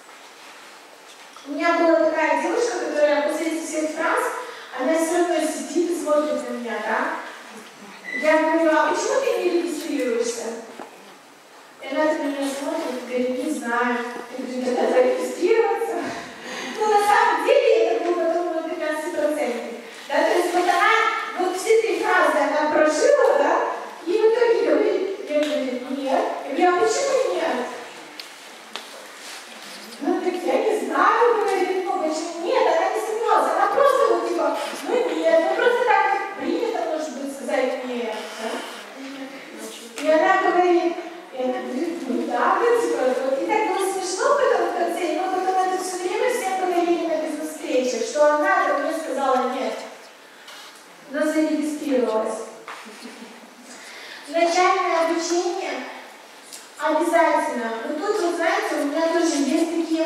[SPEAKER 2] У меня была такая девушка, которая после этих всех фраз, она все равно сидит и смотрит на меня, да? Я говорю, а почему ты не регистрируешься? И она на меня смотрит, говорит, не знаю. Я говорю, тогда зарегистрироваться. На самом деле это было потом на 15%. Да? То есть она, все 3 фразы она прожила, да? И в итоге говорит, я говорю, нет. Я говорю, а почему нет? Так я не знаю, говорит, почему нет, она не сомневалась, она просто нет, просто так принято, может быть, сказать нет. Да? И она говорит, да, и так было смешно потом в конце, но потом это все время всем говорили на бизнес-встрече, что она мне сказала нет, но зарегистрировалась. Начальное обучение обязательно. Но тут, вы знаете, у меня тоже есть такие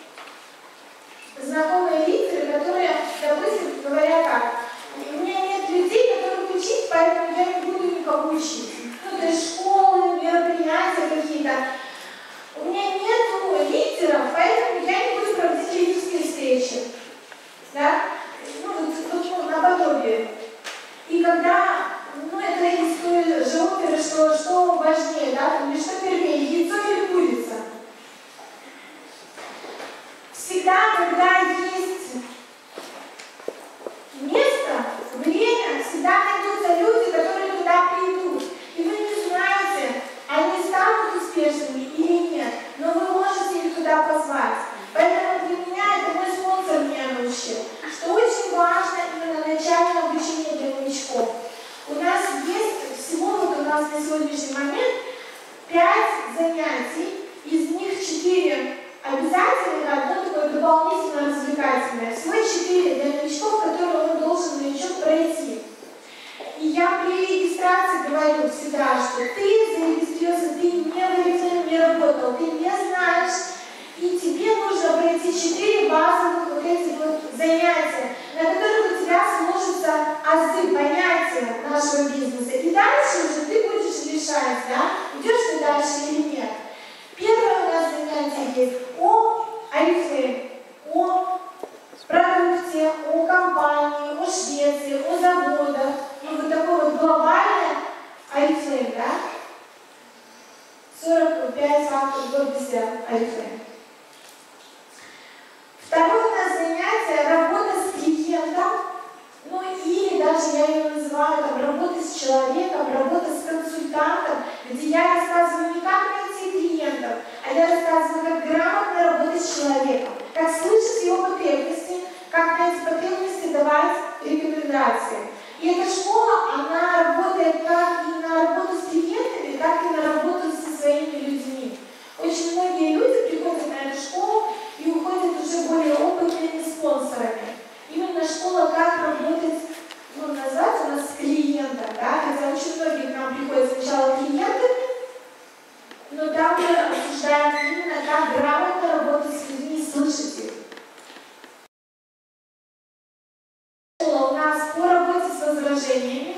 [SPEAKER 2] знакомые лидеры, которые, допустим, говорят так, у меня нет людей, которых учить, поэтому я не буду никого учить. То есть школы, мероприятия какие-то. У меня нет лидеров, поэтому я не буду проводить лидерские встречи. Да? Наподобие. И когда, это из той же оперы, что важнее, да, или что первее, яйцо или курица. Всегда, когда есть место, время, всегда найдутся люди, которые туда придут. И вы не знаете, они станут успешными или нет, но вы можете их туда позвать. Поэтому для меня, это мой спонсор меня научил, что очень важно именно начальное обучение для новичков. У нас есть всего на сегодняшний момент 5 занятий, из них 4 обязательных, одно такое дополнительно развлекательное. Всего 4 для новичков, которые он должен новичок пройти. И я при регистрации говорю всегда, что ты зарегистрировался, ты не в Oriflame не работал, ты не знаешь, и тебе нужно пройти 4 базовых занятия, на которых у тебя сложатся азы, понятия нашего бизнеса. И дальше уже ты будешь решать, да, идешь ты дальше или нет. Первое у нас Oriflame. Второе у нас занятие — работа с клиентом, ну или даже я ее называю там, работа с человеком, работа с консультантом, где я рассказываю не как найти клиентов, а я рассказываю, как грамотно работать с человеком, как слышать его потребности, как на эти потребности давать рекомендации. И эта школа, она работает как и на работу с клиентами, так и на работу со своими людьми. Очень многие люди приходят на эту школу и уходят уже более опытными спонсорами. Именно школа, как работать, ну, называется у нас клиентом, да, хотя очень многие к нам приходят сначала клиентами, но там мы обсуждаем именно, как грамотно работать с людьми и слышать их. Школа у нас по работе с возражениями.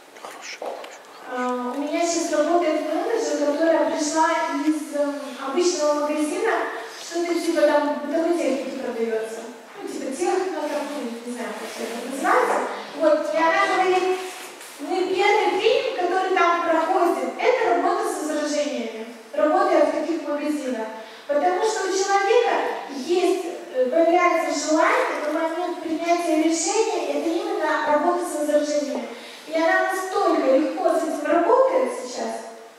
[SPEAKER 2] У меня сейчас работает менеджер, которая пришла из обычного магазина, что-то типа там бытовой техники продается. Ну, типа техника, там, ну, не знаю, как это называется. Вот, и она говорит, мы первый тренинг, который там проходит, это работа с возражениями, работая в таких магазинах. Потому что у человека появляется желание на момент принятия решения, это именно работа с возражениями. И она настолько легко с этим работает сейчас.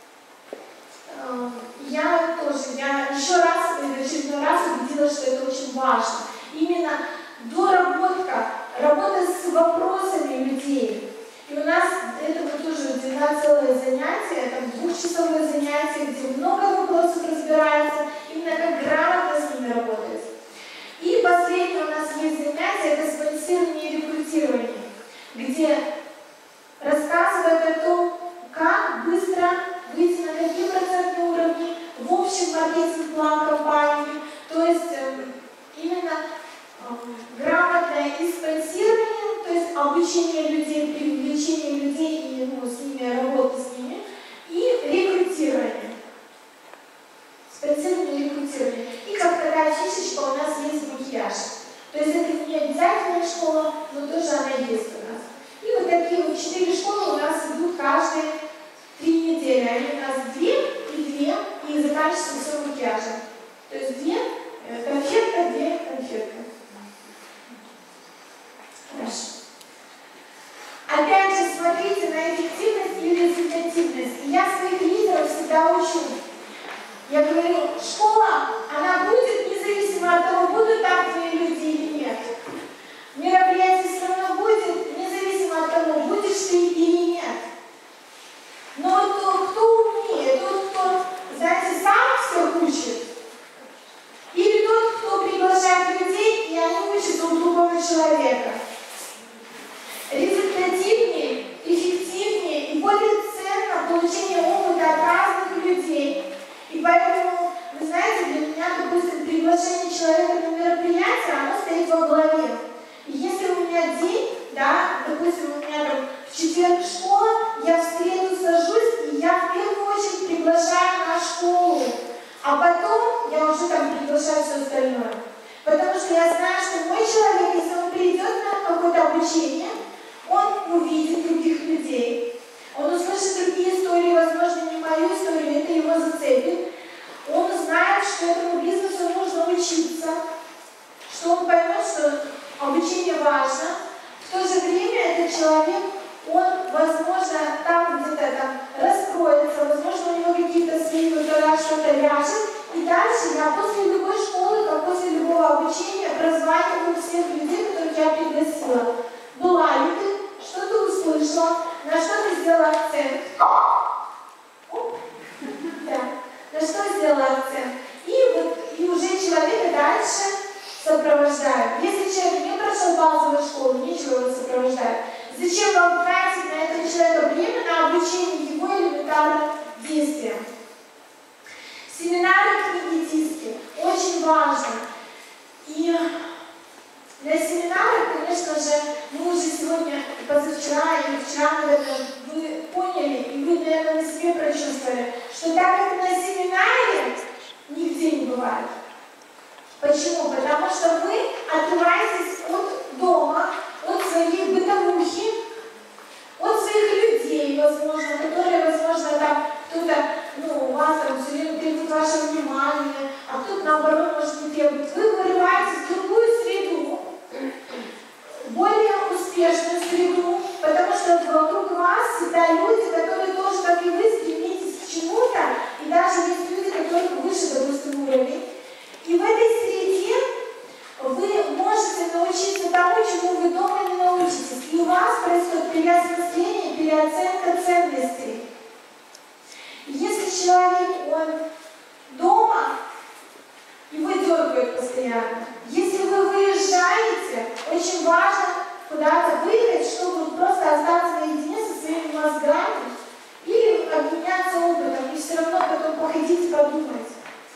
[SPEAKER 2] Я еще раз, в очередной раз убедилась, что это очень важно. Именно доработка, работа с вопросами людей. И у нас это вот тоже целое занятие, там двухчасовое занятие, где много вопросов разбирается, именно как грамотно с ними работать. И последнее у нас есть занятие, это спонсирование и рекрутирование, где рассказывает о том, как быстро выйти на какие процентные уровни в общем маркетинг-план компании, то есть именно грамотное и спонсирование, то есть обучение людей, привлечение людей и с ними, работа с ними, и рекрутирование. Спонсирование и рекрутирование. И как такая фишечка у нас есть макияж. То есть это не обязательная школа, но тоже она есть у нас. И вот такие вот 4 школы у нас идут каждые 3 недели. Они у нас 2 и 2, и заканчиваются все макияжем. То есть 2 конфетка, 2 конфетка. Хорошо. Опять же, смотрите на эффективность и результативность. И я своих лидеров всегда учу. Я говорю, школа, она будет независимо от того, будут там твои люди или нет. Мероприятие все равно будет, независимо от того, будешь ты или нет. Но тот, кто умнее, тот, кто, знаете, сам все учит, или тот, кто приглашает людей, и они учатся у другого человека. Результативнее, эффективнее и более ценно получение опыта от разных людей. И поэтому, вы знаете, для меня, допустим, приглашение человека на мероприятие, оно стоит во главе. И если у меня день, да, допустим, у меня там в четверг школа, я в среду сажусь, и я в первую очередь приглашаю на школу, а потом я уже там приглашаю все остальное. Потому что я знаю, что мой человек, если он придет на какое-то обучение, он увидит других людей, он услышит другие истории, возможно, не мою историю, это его зацепит. Он знает, что этому бизнесу нужно учиться, что он поймет, что обучение важно. В то же время этот человек, он, возможно, там где-то там раскроется, возможно, у него какие-то свои выбора, что-то ляжет. И дальше я после любой школы, как после любого обучения, прозваниваю всех людей, которых я пригласила. Была ли ты? Что ты услышала? На что ты сделала акцент? Оп. Да. На что сделала акцент? И уже человека дальше сопровождают. Если человек не прошел базовую школу, нечего его сопровождать. Зачем вам тратить на этого человека время на обучение его элементарным действиям? Семинары, книги, диски. Очень важно. И на семинарах, конечно же, мы уже сегодня, позавчера или вчера, наверное, вы поняли, и вы, наверное, на себе прочувствовали, что так как на семинаре нигде не бывает. Почему? Потому что вы отрываетесь от дома, от своей бытовухи, от своих людей, возможно, которые, возможно, там кто-то, у вас там все время требует вашего внимания, а кто всегда люди, которые тоже, как и вы, стремитесь к чему-то, и даже есть люди, которые выше, допустим, уровень. И в этой среде вы можете научиться тому, чему вы дома не научитесь. И у вас происходит переосмысление, переоценка ценностей. Если человек, он дома, его дергает постоянно. Если вы выезжаете, очень важно куда-то выехать, чтобы просто остаться наедине со своими мозгами или обменяться опытом, и все равно потом походить и подумать.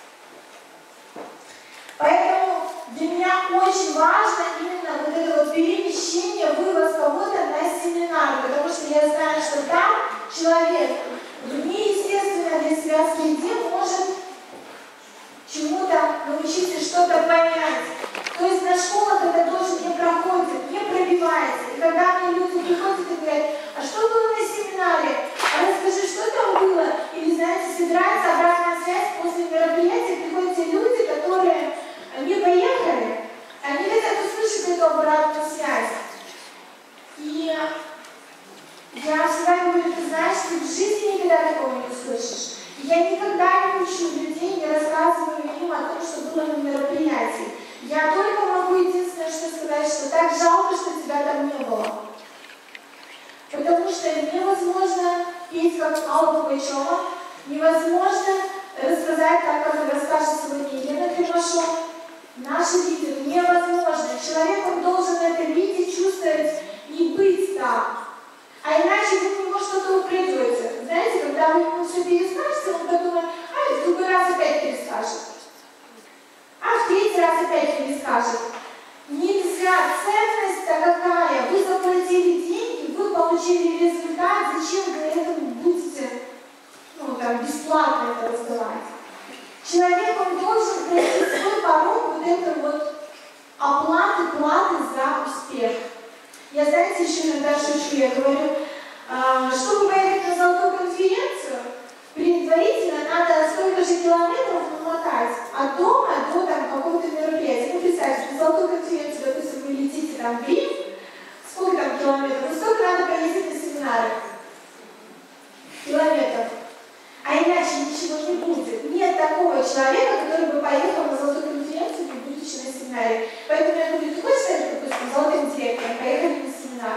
[SPEAKER 2] Поэтому для меня очень важно именно вот это вот перемещение, вывоз кого-то на семинар, потому что я знаю, что там человек в неестественной для себя среде может чему-то научиться, что-то понять. То есть на школах это тоже не проходит, не пробивается. И когда мне люди приходят и говорят, а что было на семинаре? А расскажи, что там было? Или, знаете, собирается обратная связь после мероприятия, приходят те люди, которые не поехали, они хотят услышать эту обратную связь. И я всегда говорю, ты знаешь, ты в жизни никогда такого не услышишь. Я никогда не учу людей, не рассказываю им о том, что было на мероприятии. Я только могу единственное, что сказать, что так жалко, что тебя там не было. Потому что невозможно петь как Алла Пугачева, невозможно рассказать так, как расскажет сегодня Елена Кремашова. Наши лидеры невозможно. Человек, он должен это видеть, чувствовать и быть там. А иначе вы у него что-то украдете. Знаете, когда вы ему все перескажете, он подумает, а в другой раз опять перескажет. А в третий раз опять перескажет. Нельзя. Ценность-то какая? Вы заплатили деньги, вы получили результат. Зачем вы этому будете бесплатно это раздавать? Человек, он должен пройти свой порог вот этой вот платы за успех. Я, знаете, еще иногда шучу, я говорю, чтобы поехать на золотую конференцию, предварительно надо столько же километров намотать от дома до какого-то мероприятия. Ну, представьте, на золотую конференцию, допустим, вы летите в Рим, сколько там километров? Ну, сколько надо поездить на семинары? Километров. А иначе ничего не будет. Нет такого человека, который бы поехал на золотую конференцию, не будучи на семинаре. Поэтому я говорю, ты хочешь стать, допустим, золотым директором, поехали на семинар.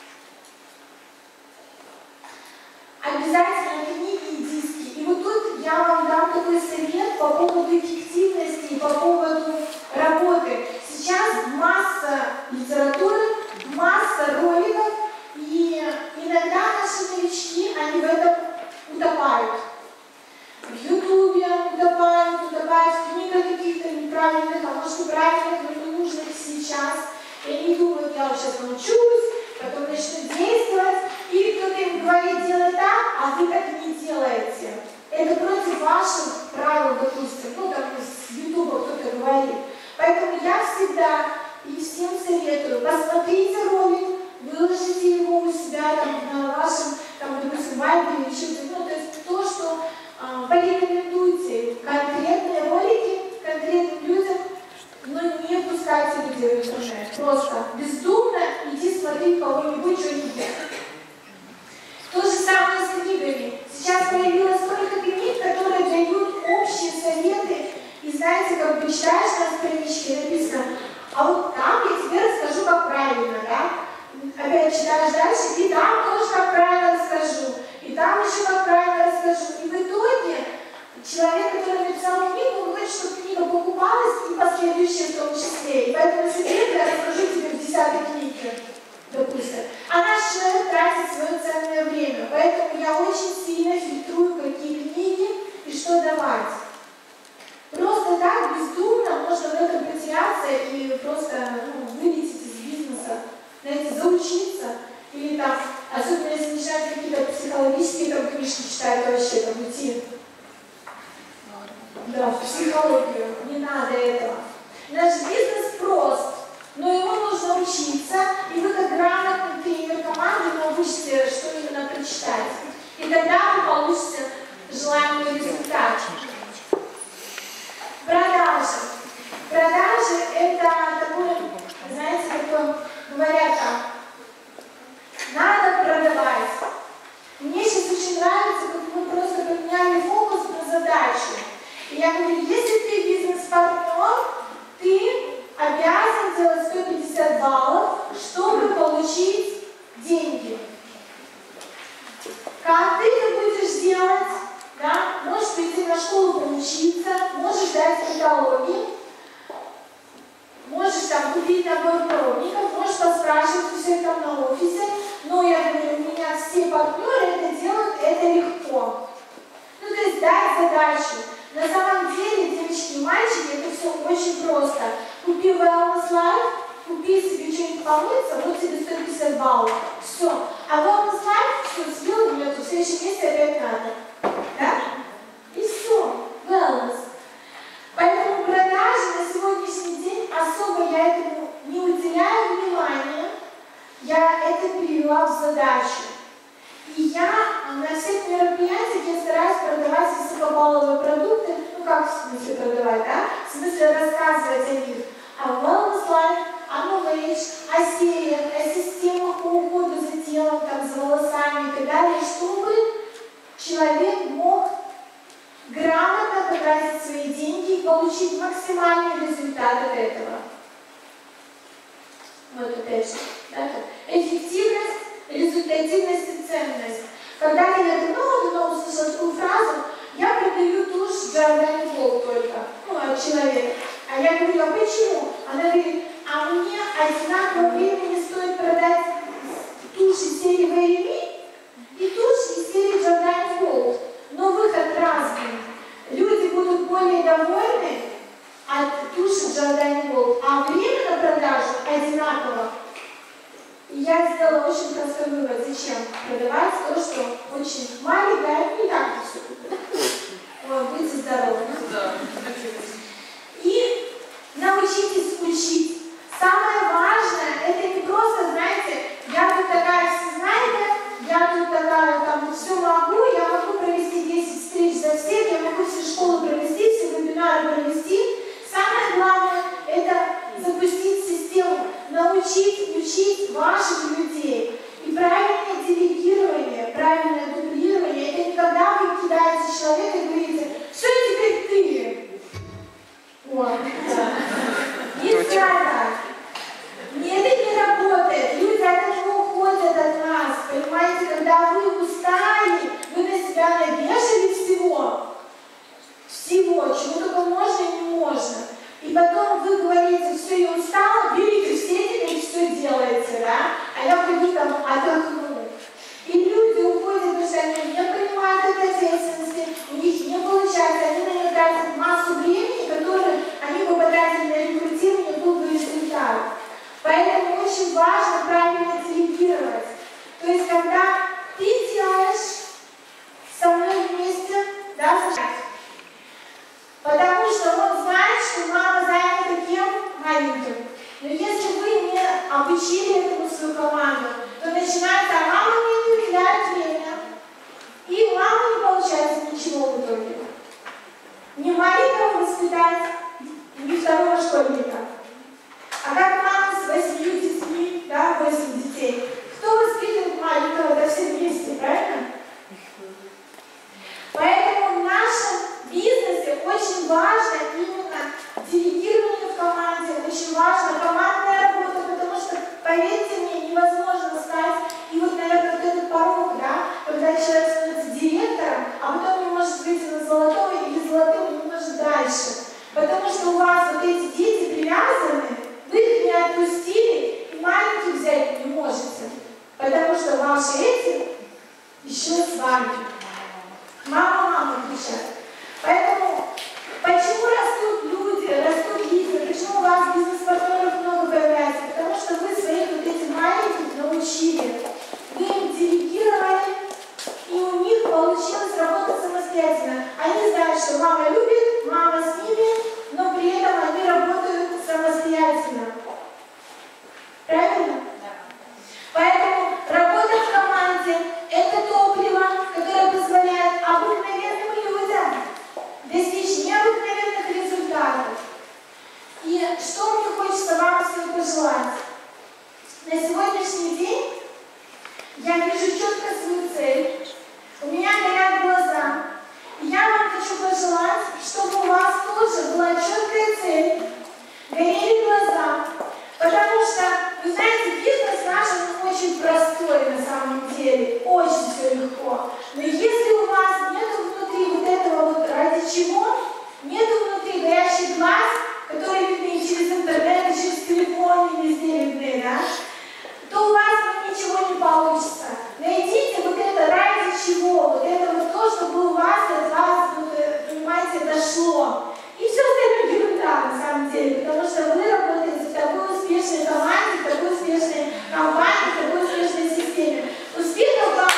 [SPEAKER 2] Обязательно книги и диски. И вот тут я вам дам такой совет по поводу эффективности, по поводу работы. Сейчас масса литературы, масса роликов, и иногда наши новички, они в этом утопают. В Ютубе утопают в книгах каких-то неправильных, а может и правильных, но не нужных сейчас. И они думают, я вот сейчас научусь, потом начну действовать, или кто-то им говорит, делай так, а вы так не делаете. Это против ваших правил, допустим, с Ютуба кто-то говорит. Поэтому я всегда и всем советую, посмотрите ролик, выложите его у себя на вашем, допустим, вайбере, то есть то, что порекомендуйте конкретные ролики конкретным людям, но не пускайте людей в интернет. Просто бездумно иди смотри кого-нибудь, что-нибудь. То же самое с книгами. Сейчас появилось столько книг, которые дают общие советы. И знаете, как бы читаешь на страничке, написано, а вот там я тебе расскажу, как правильно, да? Опять читаешь дальше, и там тоже как правильно расскажу. И там еще как правильно расскажу. И в итоге человек, который написал книгу, он хочет, чтобы книга покупалась, и последующие в том числе. И поэтому секрет я расскажу тебе в 10-й книге, допустим. А наш человек тратит свое ценное время. Поэтому я очень сильно фильтрую, какие книги и что давать. Просто так, бездумно, можно в этом потеряться и просто вылететь из бизнеса. Знаете, заучиться. Или особенно если начинать какие-то психологические книжки читать, вообще уйти. Да, в психологию. Не надо этого. Наш бизнес прост, но ему нужно учиться, и вы как грамотный тренер команды научите, что именно прочитать. И тогда вы получите желаемый результат. Продажи. Продажи – это такое, знаете, говорят надо продавать. задачу. И я говорю, если ты бизнес-партнер, ты обязан делать 150 баллов, чтобы получить деньги. Как ты это будешь делать? Да? Можешь прийти на школу поучиться, можешь дать каталоги, можешь там купить набор пробников, можешь поспрашивать у всех там на офисе, но я говорю, у меня все партнеры это делают, это легко. Ну, то есть дать задачу. На самом деле, девочки и мальчики, это все очень просто. Купи Wellness Life, купи себе что-нибудь помыться, вот тебе 150 баллов. Все. А Wellness Life, все, съел, в следующем месяце опять надо. Да? И все. Wellness. Поэтому продажи на сегодняшний день особо я этому не уделяю внимания. Я это перевела в задачу. И я на всех мероприятиях я стараюсь продавать высокобалловые продукты, ну как в смысле продавать, да? В смысле рассказывать о них, о Wellness Life, о Knowledge, о сериях, о системах по уходу за телом, там, за волосами и так далее, чтобы человек мог грамотно потратить свои деньги и получить максимальный результат от этого. Вот опять же, да? Эффективность, результативность и ценность. Когда я давно услышала такую фразу, я продаю тушь Giordani Gold только, ну, от человека. А я говорю, а почему? Она говорит, а мне одинаково времени стоит продать тушь из серии Very Me и тушь из серии Giordani Gold. Но выход разный. Люди будут более довольны от туши Giordani Gold, а время на продажу одинаково. И я сделала очень простой вывод, зачем продавать то, что очень маленькое, и так все купить. Вот, будьте здоровы. И научитесь учить. Самое важное, это не просто, знаете, я тут такая всезнайка, я тут такая, там, все могу, я могу провести 10 встреч за всех, я могу все школы провести, все вебинары провести. Самое главное, это запустить систему, научить, учить ваших людей. И правильное делегирование, правильное дублирование, это не когда вы кидаете человека и говорите, все, теперь ты. Вот. Нельзя так. Это не работает. Люди от этого уходят от нас. Понимаете, когда вы устали, вы на себя навешали всего. Всего, чего только можно и не можно. И потом вы говорите, все, я устала, берите все теперь все делаете, да? А я пойду там отдохну. И люди уходят, потому что они не принимают этой ответственности, у них не получается, они на нее тратят массу времени, которое они бы потратили на рекрутирование, был бы результат. Поэтому очень важно правильно делегировать. То есть, когда ты делаешь со мной вместе, да, потому что он знает, что мама занята кем? Маленьким. Но если вы не обучили этому свою команду, то начинается, а мама мне не уделяет время. И у мамы не получается ничего в итоге. Не маленького воспитать, не второго школьника. А как мама с 8 детьми, да, 8 детей, кто воспитывает маленького, да все вместе, правильно? Поэтому в нашем бизнесе очень важно именно делегирование в команде, очень важна командная работа, потому что, поверьте мне, невозможно стать, и вот, наверное, вот этот порог, да, когда человек становится директором, а потом не может выйти на золотой или золотым не может дальше. Потому что у вас вот эти дети привязаны, вы их не отпустили, и маленьких взять не можете. Потому что ваши эти еще с вами. Мама кричат. Поэтому, почему растут люди, растут лидеры, почему у вас бизнес-партнеров много появляется? Потому что вы своих вот этих маленьких научили. Вы им делегировали, и у них получилось работать самостоятельно. Они знают, что мама любит, мама с ними, но при этом они работают самостоятельно. Правильно? Поэтому работа в команде – это топливо, которое позволяет обыкновенным людям достичь необыкновенных результатов. И что мне хочется вам всем пожелать? На сегодняшний день я вижу четко свою цель, у меня горят глаза, и я вам хочу хочу пожелать, чтобы у вас тоже была четкая цель, горели глаза, потому что, вы знаете, бизнес наш очень простой на самом деле, очень все легко. Но если у вас нет внутри вот этого вот ради чего, нет внутри горящих глаз, которые видны и через интернет, и через телефон, и везде видны, да, то у вас ничего не получится. Найдите вот это ради чего, вот это вот то, чтобы у вас от вас, понимаете, дошло. И все остальное ерунда на самом деле, потому что вы работаете в такой успешной команде, в такой успешной компании, в такой успешной системе. Успехов вам!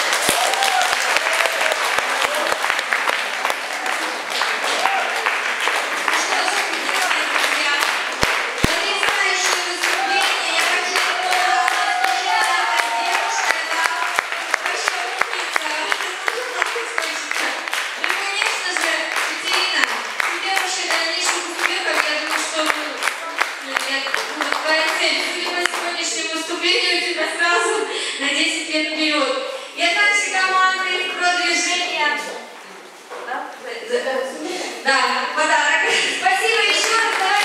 [SPEAKER 3] На 10 лет вперед. И также команды продвижения. Да, подарок. Спасибо еще раз.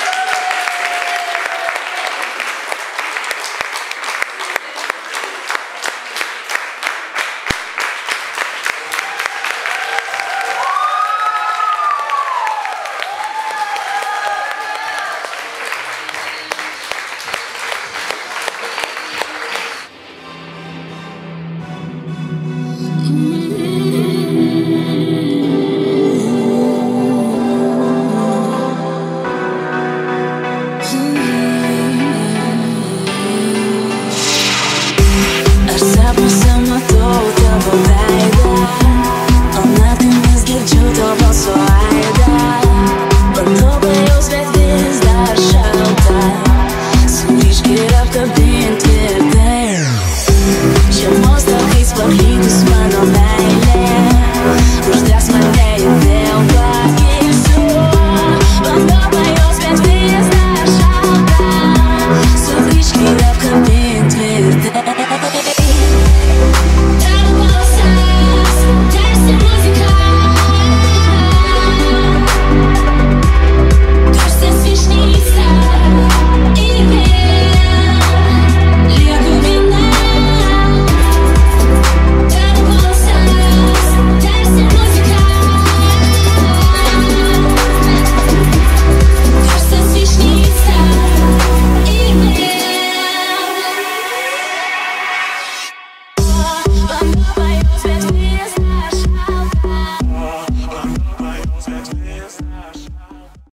[SPEAKER 4] Ще мостах із покійну сманом